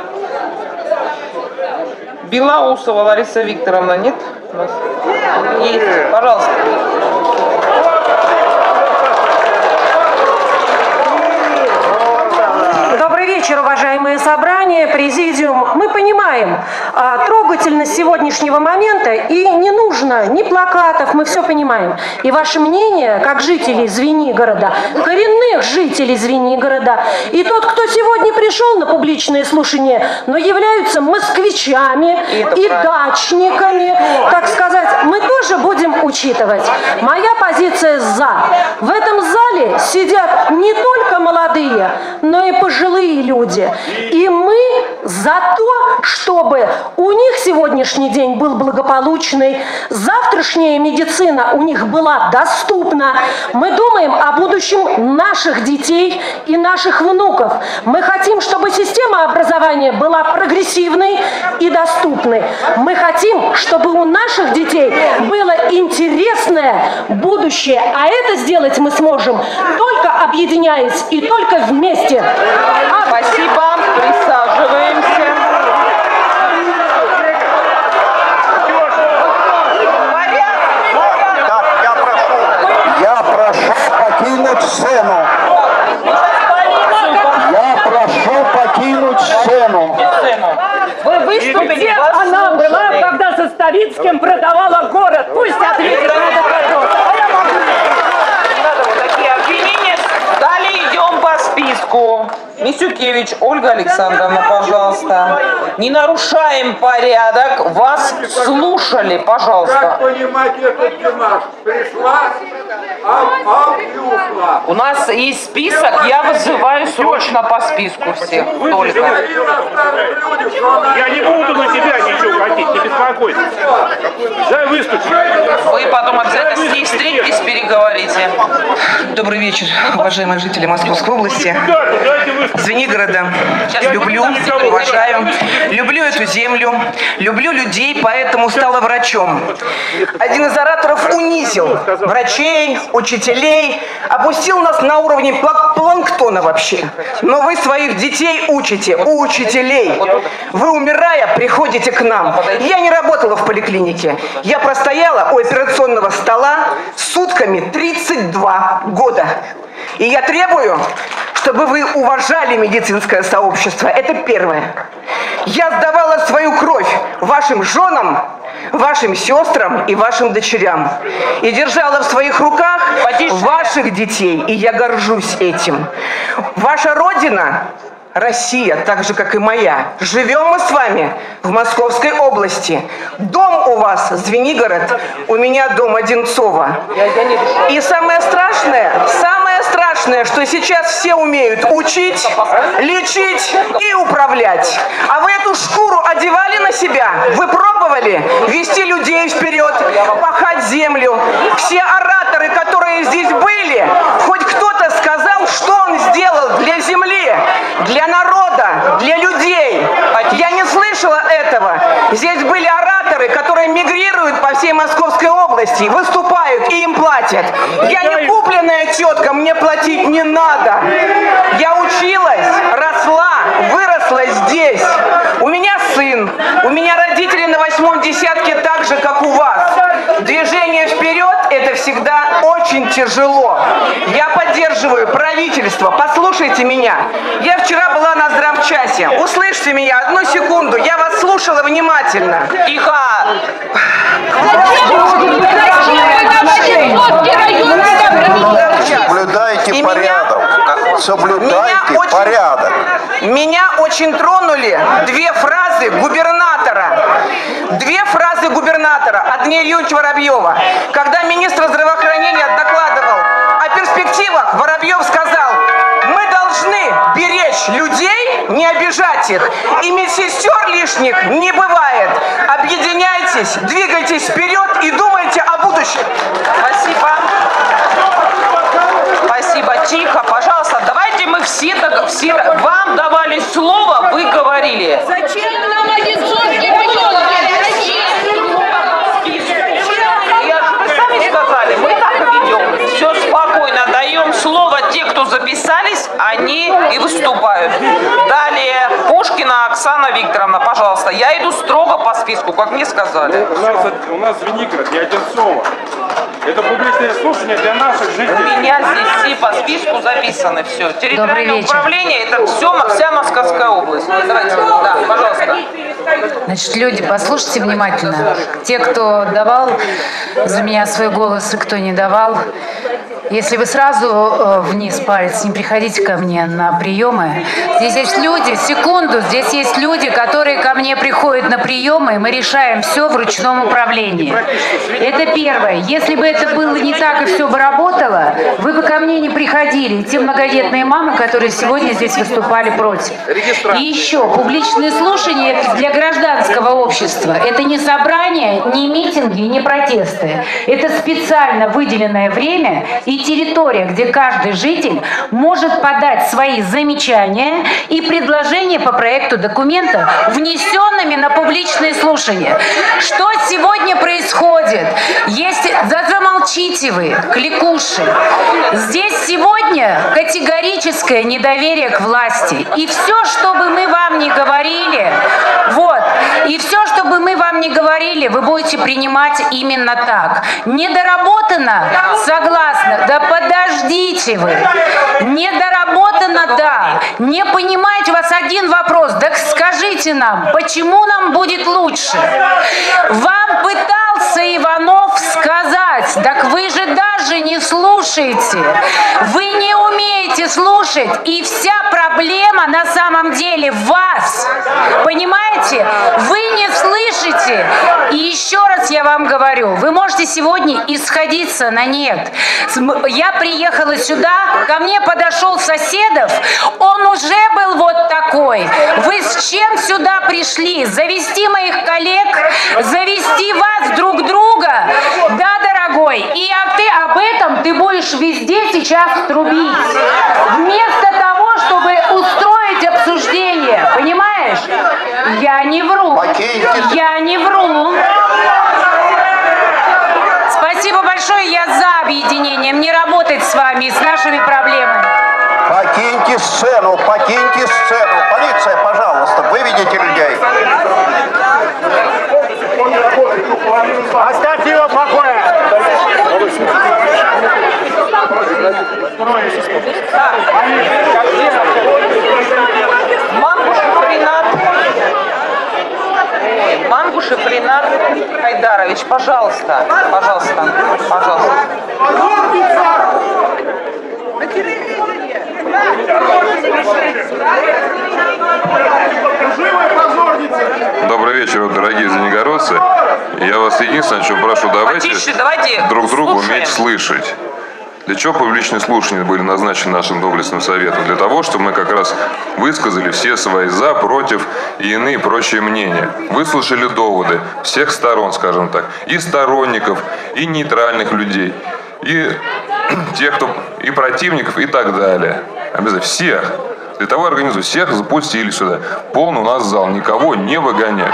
Белоусова Лариса Викторовна, нет? У нас? Есть, пожалуйста. внимание, президиум, мы понимаем а, трогательность сегодняшнего момента, и не нужно ни плакатов, мы все понимаем. И ваше мнение, как жителей Звенигорода, коренных жителей Звенигорода, и тот, кто сегодня пришел на публичное слушание, но являются москвичами и, и дачниками, так сказать, мы тоже будем учитывать. Моя позиция «за». В этом зале сидят не только молодые, но и пожилые люди. И мы за то, чтобы у них сегодняшний день был благополучный, завтрашняя медицина у них была доступна. Мы думаем о будущем наших детей и наших внуков. Мы хотим, чтобы система образования была прогрессивной и доступной. Мы хотим, чтобы у наших детей было интересное будущее. А это сделать мы сможем только объединяясь и только вместе. Спасибо. Присаживаемся. Так, я прошу. Я прошу покинуть сцену. Я прошу покинуть сцену. Вы выступили. Где она была, когда со Ставицким продавала город? Пусть ответит на этот вопрос. Не надо вот такие обвинения. Далее идем по списку. Мисюкевич Ольга Александровна, пожалуйста. Не нарушаем порядок. Вас слушали, пожалуйста. Как понимать этот демарш? Пришла, а объюхла. У нас есть список, я вызываю срочно по списку всех. Только. Я не буду на тебя ничего хотеть, не беспокойся. Дай выступить. Вы потом обязательно с ней встретитесь, переговорите. Добрый вечер, уважаемые жители Московской области, Звенигорода. Люблю, уважаю, люблю эту землю, люблю людей, поэтому стала врачом. Один из ораторов унизил врачей, учителей, опустил нас на уровне планктона вообще. Но вы своих детей учите, у учителей. Вы, умирая, приходите к нам. Я не работала в поликлинике. Я простояла у операционного стола сутками тридцать два года. И я требую, чтобы вы уважали медицинское сообщество. Это первое. Я сдавала свою кровь вашим женам, вашим сестрам и вашим дочерям. И держала в своих руках ваших детей. И я горжусь этим. Ваша родина – Россия, так же, как и моя. Живем мы с вами в Московской области. Дом у вас Звенигород, у меня дом Одинцово. И самое страшное, самое страшное, что сейчас все умеют учить, лечить и управлять. А вы эту шкуру одевали на себя? Вы пробовали вести людей вперед, пахать землю? Все ораторы, которые здесь были, хоть кто-то сказал, что он сделал для земли, для народа, для людей. Я не слышала этого. Здесь были ораторы, которые мигрируют по всей Московской области, выступают и им платят. Я не купленная тетка, мне платить не надо. Я училась, росла, выросла здесь. У меня сын, у меня родители на восьмом десятке так же, как у вас. Движение вперед – это всегда очень тяжело. Я поддерживаю правительство. Послушайте меня. Я вчера была на здравчасе. Услышьте меня одну секунду. Я вас слушала внимательно. Тихо. Соблюдайте порядок. Соблюдайте меня порядок. Очень, меня очень тронули две фразы губернатора. Две фразы губернатора от Андрея Юрьевича Воробьева. Когда министр здравоохранения докладывал о перспективах, Воробьев сказал: мы должны беречь людей, не обижать их. И медсестер лишних не бывает. Объединяйтесь, двигайтесь вперед и думайте о будущем. Спасибо. Спасибо. Тихо, пожалуйста. Давайте мы все, все вам давали слово, вы говорили. Зачем нам Одинцовский Вы сами сказали, мы так и ведем. Все спокойно, даем слово. Те, кто записались, они и выступают. Далее Пушкин. Ладушкина Оксана Викторовна, пожалуйста. Я иду строго по списку, как мне сказали. У нас, у нас Звенигород и Одинцово. Это публичное слушание для наших жителей. У меня здесь все по списку записаны, все. Территориальное управление, это все, вся Московская область. Давайте, да, пожалуйста. Значит, люди, послушайте внимательно. Те, кто давал за меня свой голос и кто не давал, если вы сразу вниз палец, не приходите ко мне на приемы. Здесь есть люди, секунду, здесь есть люди, которые ко мне приходят на приемы, и мы решаем все в ручном управлении. Это первое. Если бы это было не так и все бы работало, вы бы ко мне не приходили. И те многодетные мамы, которые сегодня здесь выступали против. И еще, публичные слушания для гражданского общества. Это не собрания, не митинги, не протесты. Это специально выделенное время и территория, где каждый житель может подать свои замечания и предложения по проекту документа, внесенными на публичные слушания. Что сегодня происходит? Есть, замолчите вы, кликуши. Здесь сегодня категорическое недоверие к власти. И все, что бы мы вам не говорили, вот, и все, что бы мы вам не говорили, вы будете принимать именно так. Недоработано? Согласна. Да подождите вы. Недоработано, да. Не понимаете, у вас один вопрос. Так скажите нам, почему нам будет лучше? Вам пытался Иванов сказать, так вы же даже не слушаете. Вы не умеете слушать, и вся проблема на самом деле в вас. Понимаете? Вы не слышите. И еще раз я вам говорю, вы можете сегодня исходиться на нет. Я приехала сюда, ко мне подошел Соседов, он уже был вот такой. Вы с чем сюда пришли? Завести моих коллег? Завести вас друг друга? Да, дорогой, и а ты об этом ты будешь везде сейчас трубить. Вместо того, чтобы устроить обсуждение, понимаешь? Я не вру. Я не вру. Спасибо большое, я за объединение. Мне работать с вами, с нашими проблемами. Покиньте сцену, покиньте сцену. Полиция, пожалуйста, выведите людей. Оставьте его в покое. Мангушев Ринат. Мангушев Ринат Хайдарович, пожалуйста, пожалуйста, пожалуйста. Добрый вечер, дорогие звенигородцы. Я вас единственное, что прошу, давайте, Потише, давайте друг друга слушаем. уметь слышать. Для чего публичные слушания были назначены нашим доблестным советом? Для того, чтобы мы как раз высказали все свои за, против и иные прочие мнения. Выслушали доводы всех сторон, скажем так, и сторонников, и нейтральных людей, и тех, кто и противников, и так далее. Обязательно всех. Для того организуем, всех запустили сюда. Полный у нас зал, никого не выгонять.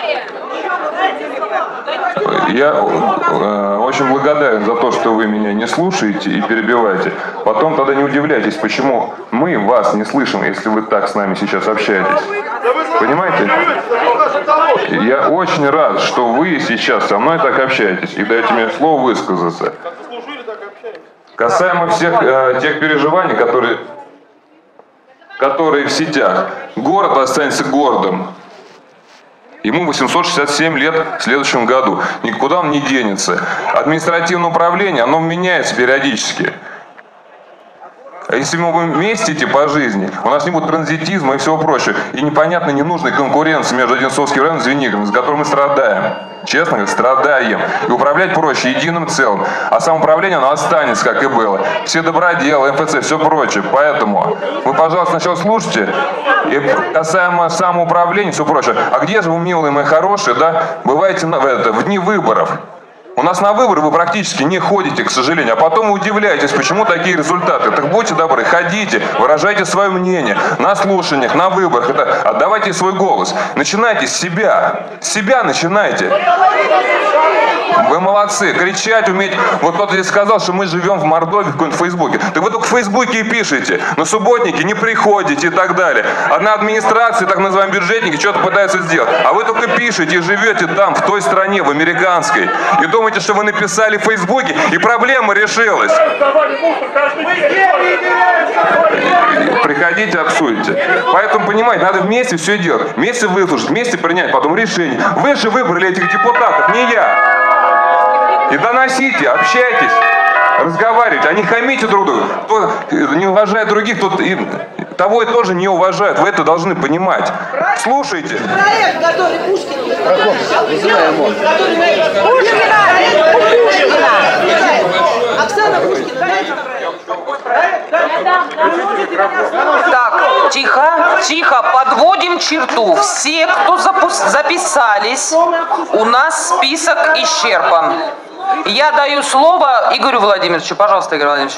Я э, очень благодарен за то, что вы меня не слушаете и перебиваете. Потом тогда не удивляйтесь, почему мы вас не слышим, если вы так с нами сейчас общаетесь. Понимаете? Я очень рад, что вы сейчас со мной так общаетесь и даете мне слово высказаться. Касаемо всех э, тех переживаний, которые, которые в сетях. Город останется городом. Ему восемьсот шестьдесят семь лет в следующем году. Никуда он не денется. Административное управление, оно меняется периодически. А если мы будем вместе идти по жизни, у нас не будет транзитизма и всего прочего. И непонятной, ненужной конкуренции между Одинцовским районом и Звенигородом, за которой мы страдаем. Честно говоря, страдаем. И управлять проще, единым целым. А самоуправление, оно останется, как и было. Все доброделы, эм эф цэ, все прочее. Поэтому вы, пожалуйста, сначала слушайте. И касаемо самоуправления, все прочее. А где же вы, милые мои хорошие, да, бываете на, это, в дни выборов? У нас на выборы вы практически не ходите, к сожалению, а потом вы удивляетесь, почему такие результаты. Так будьте добры, ходите, выражайте свое мнение на слушаниях, на выборах, это, отдавайте свой голос. Начинайте с себя, с себя начинайте. Вы молодцы. Кричать уметь. Вот кто-то здесь сказал, что мы живем в Мордовии, в каком-нибудь Фейсбуке. Так вы только в Фейсбуке и пишете. На субботники не приходите и так далее. Одна администрация, так называемые бюджетники, что-то пытаются сделать. А вы только пишете и живете там, в той стране, в американской. И думаете, что вы написали в Фейсбуке, и проблема решилась. Приходите, обсудите. Поэтому, понимаете, надо вместе все делать. Вместе выслушать, вместе принять потом решение. Вы же выбрали этих депутатов, не я. И доносите, общайтесь, разговаривайте, а не хамите друг друга. Кто не уважает других, тот и того и тоже не уважают. Вы это должны понимать. Слушайте. Проект, который Пушкин... Оксана Пушкина. Так, тихо, тихо, подводим черту. Все, кто запус- записались, у нас список исчерпан. Я даю слово Игорю Владимировичу. Пожалуйста, Игорь Владимирович.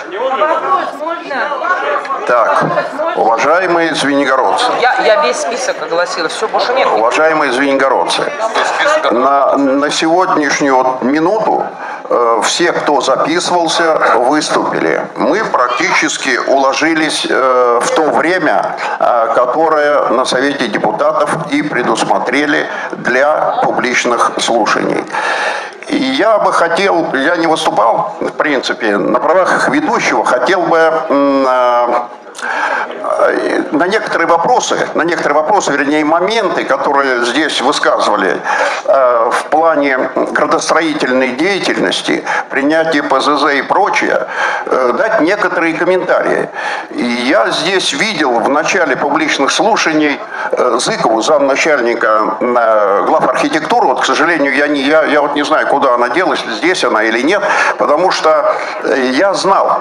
Так, уважаемые звенигородцы. Я, я весь список огласила, все, больше нет. Уважаемые звенигородцы, на, на сегодняшнюю минуту э, все, кто записывался, выступили. Мы практически уложились э, в то время, э, которое на Совете депутатов и предусмотрели для публичных слушаний. И я бы хотел, я не выступал, в принципе, на правах ведущего, хотел бы э, на некоторые вопросы, на некоторые вопросы, вернее, моменты, которые здесь высказывали э, в плане градостроительной деятельности, принятия ПЗЗ и прочее, э, дать некоторые комментарии. И я здесь видел в начале публичных слушаний э, Зыкову, замначальника э, глав архитектуры, вот, к сожалению, я, не, я, я вот не знаю, куда она делась, здесь она или нет, потому что я знал,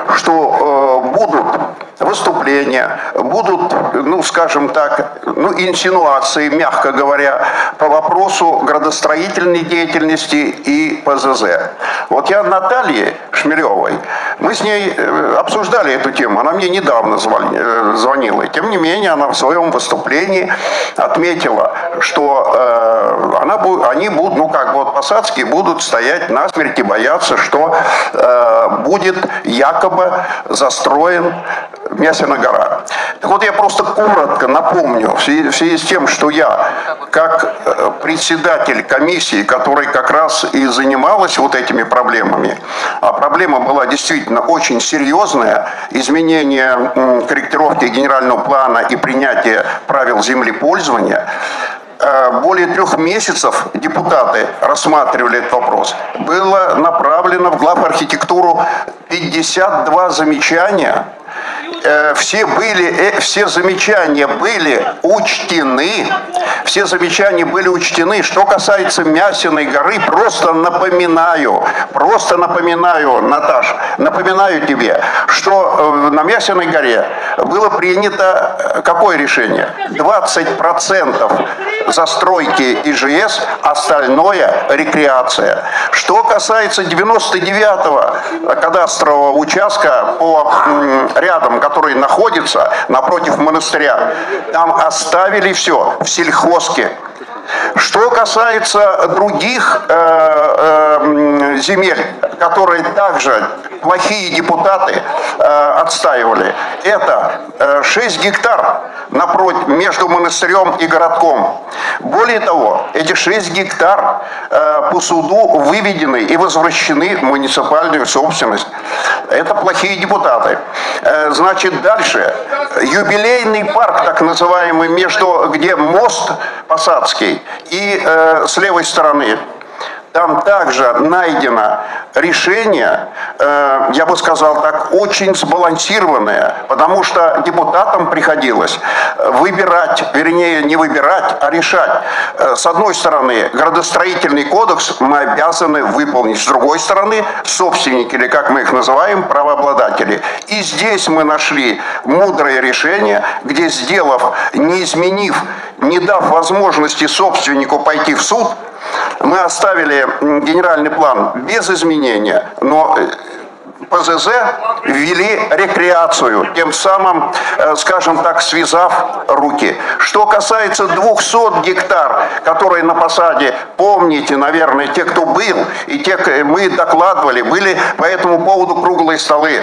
что э, будут выступления, будут, ну, скажем так, ну, инсинуации, мягко говоря, по вопросу градостроительной деятельности и ПЗЗ. Вот я Наталье Шмелевой, мы с ней обсуждали эту тему, она мне недавно звонила, и тем не менее она в своем выступлении отметила, что э, она, они будут, ну, как бы вот посадские будут стоять насмерть и бояться, что э, будет якобы застроен Мясина гора. Так вот, я просто коротко напомню, в связи, в связи с тем, что я, как председатель комиссии, которая как раз и занималась вот этими проблемами, а проблема была действительно очень серьезная, изменение корректировки генерального плана и принятие правил землепользования, более трех месяцев депутаты рассматривали этот вопрос. Было направлено в главархитектуру пятьдесят два замечания. Все, были, все замечания были учтены. Все замечания были учтены. Что касается Мясиной горы, просто напоминаю, просто напоминаю, Наташ, напоминаю тебе, что на Мясиной горе было принято какое решение? двадцать процентов застройки ИЖС, остальное рекреация. Что касается девяносто девятого кадастрового участка по рядом, который находится напротив монастыря, там оставили все в сельхозке. Что касается других э, э, земель, которые также плохие депутаты э, отстаивали, это э, шесть гектар напротив, между монастырем и городком. Более того, эти шесть гектар э, по суду выведены и возвращены в муниципальную собственность. Это плохие депутаты. Э, значит, дальше. Юбилейный парк, так называемый, между, где мост Посадский, и э, с левой стороны, там также найдено решение, э, я бы сказал так, очень сбалансированное, потому что депутатам приходилось выбирать, вернее не выбирать, а решать. Э, с одной стороны, градостроительный кодекс мы обязаны выполнить, с другой стороны, собственники, или как мы их называем, правообладатели. И здесь мы нашли мудрое решение, где, сделав, не изменив, не дав возможности собственнику пойти в суд, мы оставили генеральный план без изменения, но ПЗЗ ввели рекреацию, тем самым, скажем так, связав руки. Что касается двухсот гектар, которые на посаде, помните, наверное, те, кто был, и те, мы докладывали, были по этому поводу круглые столы.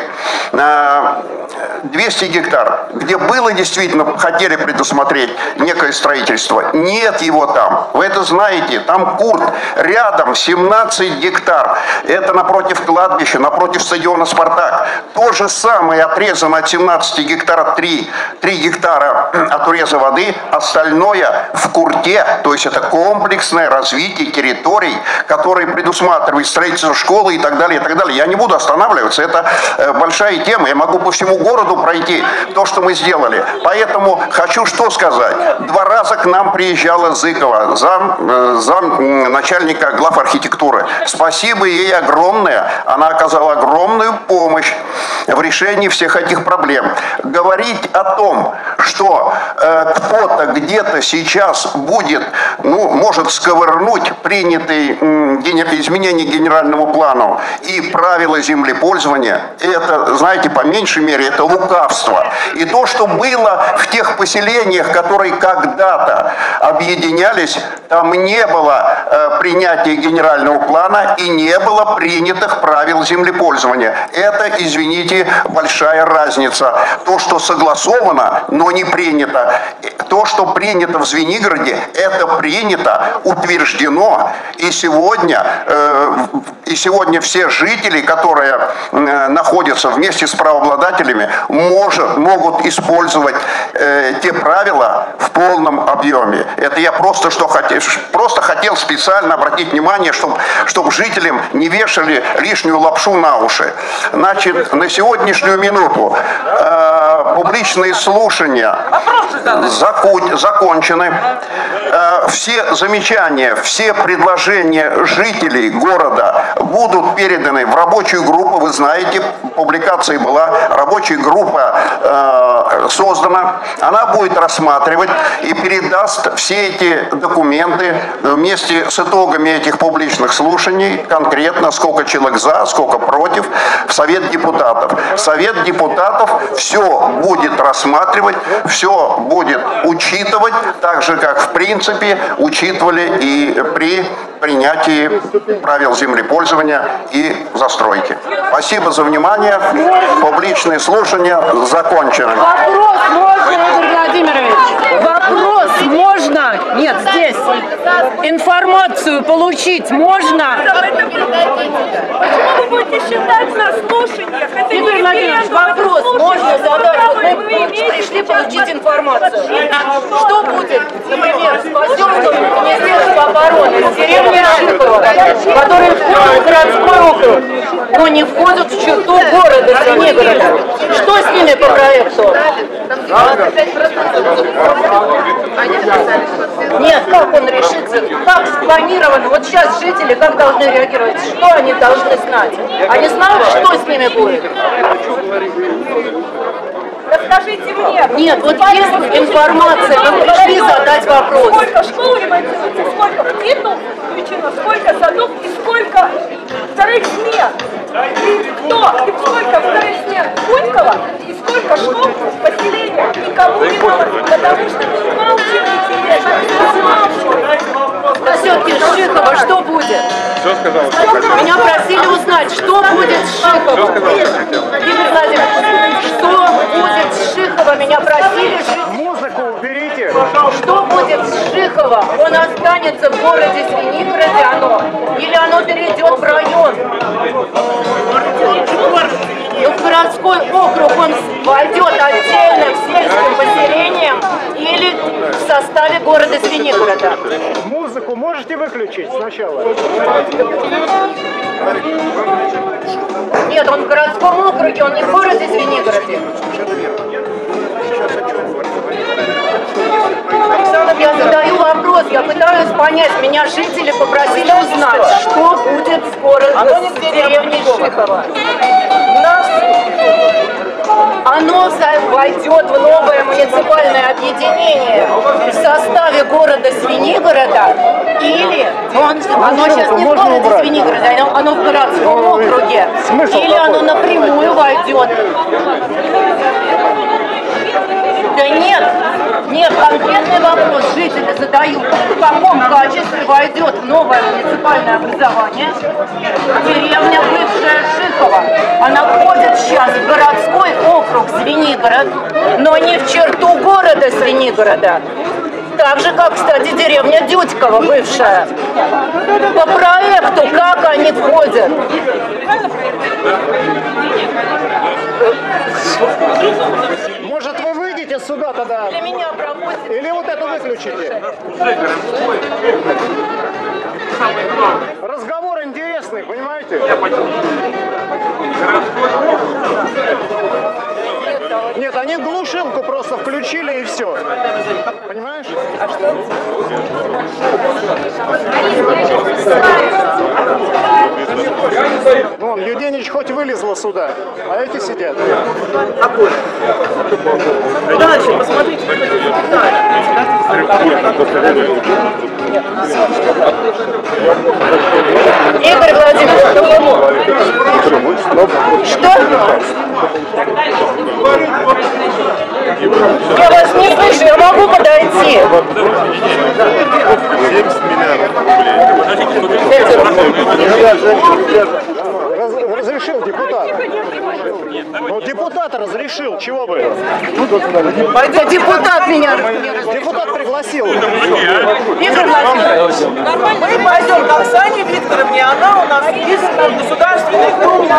двести гектар, где было действительно, хотели предусмотреть некое строительство, нет его там. Вы это знаете, там Курт, рядом семнадцать гектар. Это напротив кладбища, напротив стадиона «Спартак». То же самое отрезано от семнадцати гектаров три, три гектара от уреза воды, остальное в Курте. То есть это комплексное развитие территорий, которые предусматривают строительство школы и так далее, и так далее. Я не буду останавливаться, это большая тема. Я могу по всему городу пройти то, что мы сделали. Поэтому хочу что сказать. Два раза к нам приезжала Зыкова, зам, зам начальника глав архитектуры. Спасибо ей огромное. Она оказала огромную помощь в решении всех этих проблем. Говорить о том, что э, кто-то где-то сейчас будет, ну, может сковырнуть принятые э, изменения генеральному плану и правила землепользования, это, знаете, по меньшей мере, это лукавство. И то, что было в тех поселениях, которые когда-то объединялись, там не было э, принятия генерального плана и не было принятых правил землепользования. Это, извините, большая разница. То, что согласовано, но не принято. То, что принято в Звенигороде, это принято, утверждено. И сегодня, э, и сегодня все жители, которые э, находятся вместе с правообладателями, может, могут использовать э, те правила в полном объеме. Это я просто, что хотел, просто хотел специально обратить внимание, чтобы, чтобы жителям не вешали лишнюю лапшу на уши. Значит, на сегодняшнюю минуту э, публичные слушания заку- закончены. Э, все замечания, все предложения жителей города будут переданы в рабочую группу. Вы знаете, публикация была, рабочая группа э, создана. Она будет рассматривать и передаст все эти документы вместе с итогами этих публичных слушаний, конкретно сколько человек за, сколько против, в Совет депутатов. Совет депутатов все будет рассматривать, все будет учитывать, так же, как в принципе учитывали и при принятии правил землепользования и застройки. Спасибо за внимание. Публичные слушания закончены. Вопрос можно, Игорь Владимирович? Вопрос можно? Нет, здесь. Информацию получить можно? Почему вы будете считать на слушаниях? Игорь Владимирович, вопрос можно задать? Вот мы пришли получить информацию. Что будет, например, с поселком Министерства обороны, с деревней Шихова, которые входят в городской округ, но не входят в черту города Звенигорода? Что с ними по проекту? Нет, как он решится? Как спланировано? Вот сейчас жители как должны реагировать? Что они должны знать? Они знают, что с ними будет? Расскажите мне. Нет, вот есть информация, мы пришли задать вопрос. Сколько школ ремонтируется, сколько птицов включено, сколько садов и сколько вторых смен? И кто? И сколько вторых смен Пунькова и сколько школ в поселениях? Никому не надо, потому что вы умалчиваете. Поселки Шихова, что будет? Что сказала? Меня просили узнать, что будет с Шиховым. Игорь Владимирович, что будет с Шихова? Меня просили жить. Музыку уберите. Что будет с Шихова? Он останется в городе Звенигороде, оно? Или оно перейдет в район? Ну, в городской округ он войдет отдельно к сельским поселениям или в составе города Звенигорода? Музыку можете выключить сначала? Нет, он в городском округе, он не в городе Звенигороде. Александр, я задаю вопрос, я пытаюсь понять, меня жители попросили узнать, что будет с городом, с деревней Шихова. Оно войдет в новое муниципальное объединение в составе города Звенигорода Или он, оно сейчас не в городе Звенигорода, оно, оно в городском округе. Смысл Или какой? оно напрямую войдет. Да нет, нет, конкретный вопрос жители задают. В каком качестве войдет в новое муниципальное образование деревня бывшая Шихова? Она входит сейчас в городской округ Звенигород, но не в черту города Звенигорода. Так же, как, кстати, деревня Дюдькова бывшая. По проекту, как они входят? Может, вы выйдете сюда тогда? Для меня пропустят. Или вот это выключите? Разговор интересный, понимаете? Нет, они глушилку просто включили и все. Понимаешь? А что? Вон, Юденич хоть вылезла сюда, а эти сидят. Дальше, посмотрите, что это Игорь Владимирович, что? Я вас не слышу, я могу подойти. семьдесят миллиардов. Разрешил депутат. Ну, депутат разрешил, чего вы? Это депутат меня. Депутат пригласил. Игорь Владимирович, мы пойдем к Оксане Викторовне, она у нас вписана в Государственной Думе.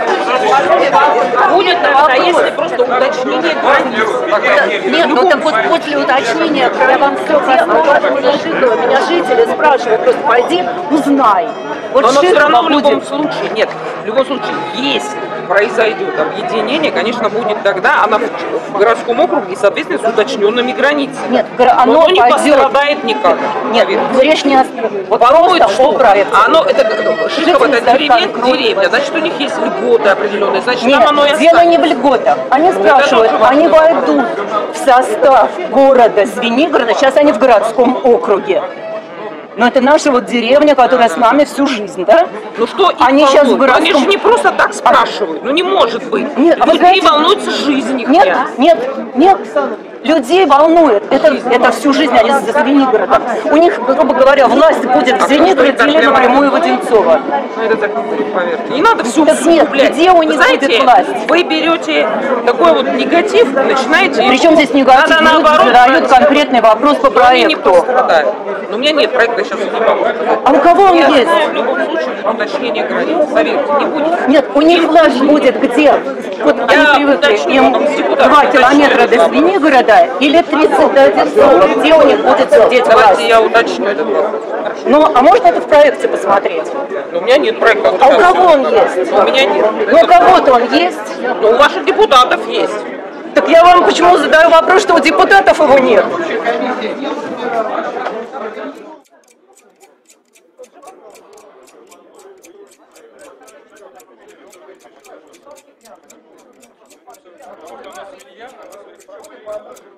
Будет, а если просто уточнение границ? Нет, ну так вот после уточнения, я вам все рассказывала, меня жители спрашивают, просто пойди, узнай. Вот Но все равно в будет. любом случае, нет, в любом случае, если произойдет объединение, конечно, будет тогда, она в городском округе, и, соответственно, с уточненными границами. Нет, оно, оно не пойдет. пострадает никак. Нет, речь не о... Вот Ворует просто что? о проекте. Оно, это, Шихова, это деревня, деревня, значит, у них есть льготы определенные, значит, Нет, там оно и дело останется. не в льготах. Они спрашивают, это тоже они важно. войдут в состав города Звенигорода, сейчас они в городском округе. Но это наша вот деревня, которая с нами всю жизнь, да? Ну что их они сейчас в волнует? городском... Они же не просто так спрашивают, ну не может быть. Нет, а вы Людей знаете- волнуется жизнь их. Нет, нет, нет. Людей волнует. Это, это всю жизнь они за Звенигородом. У них, грубо говоря, власть будет в Звенигороде или напрямую в Одинцово. Ну это так не будет, поверьте. Не надо все Так нет, усугублять. где у Вы них знаете, будет власть? Вы берете такой вот негатив, начинаете... Причем здесь негатив? Надо Люди наоборот задают брать. конкретный вопрос по Но они не проекту. пострадают. Но у меня нет проекта, сейчас не могу сказать. А у кого он Я есть? знаю, в любом случае, уточнение границ. Поверьте, не будет. Нет, у них власть будет где? Вот Я они привыкли, уточню, им потом с депутатом два уточню. километра до Звенигорода или тридцать до Одинцова. Где у них будет сидеть власть? Давайте я уточню этот вопрос. Ну, а можно это в проекте посмотреть? Но у меня нет проекта. А у кого он есть? У меня нет. Ну, у кого-то он есть. Ну, у ваших депутатов есть. Так я вам почему задаю вопрос, что у депутатов его нет? Thank you.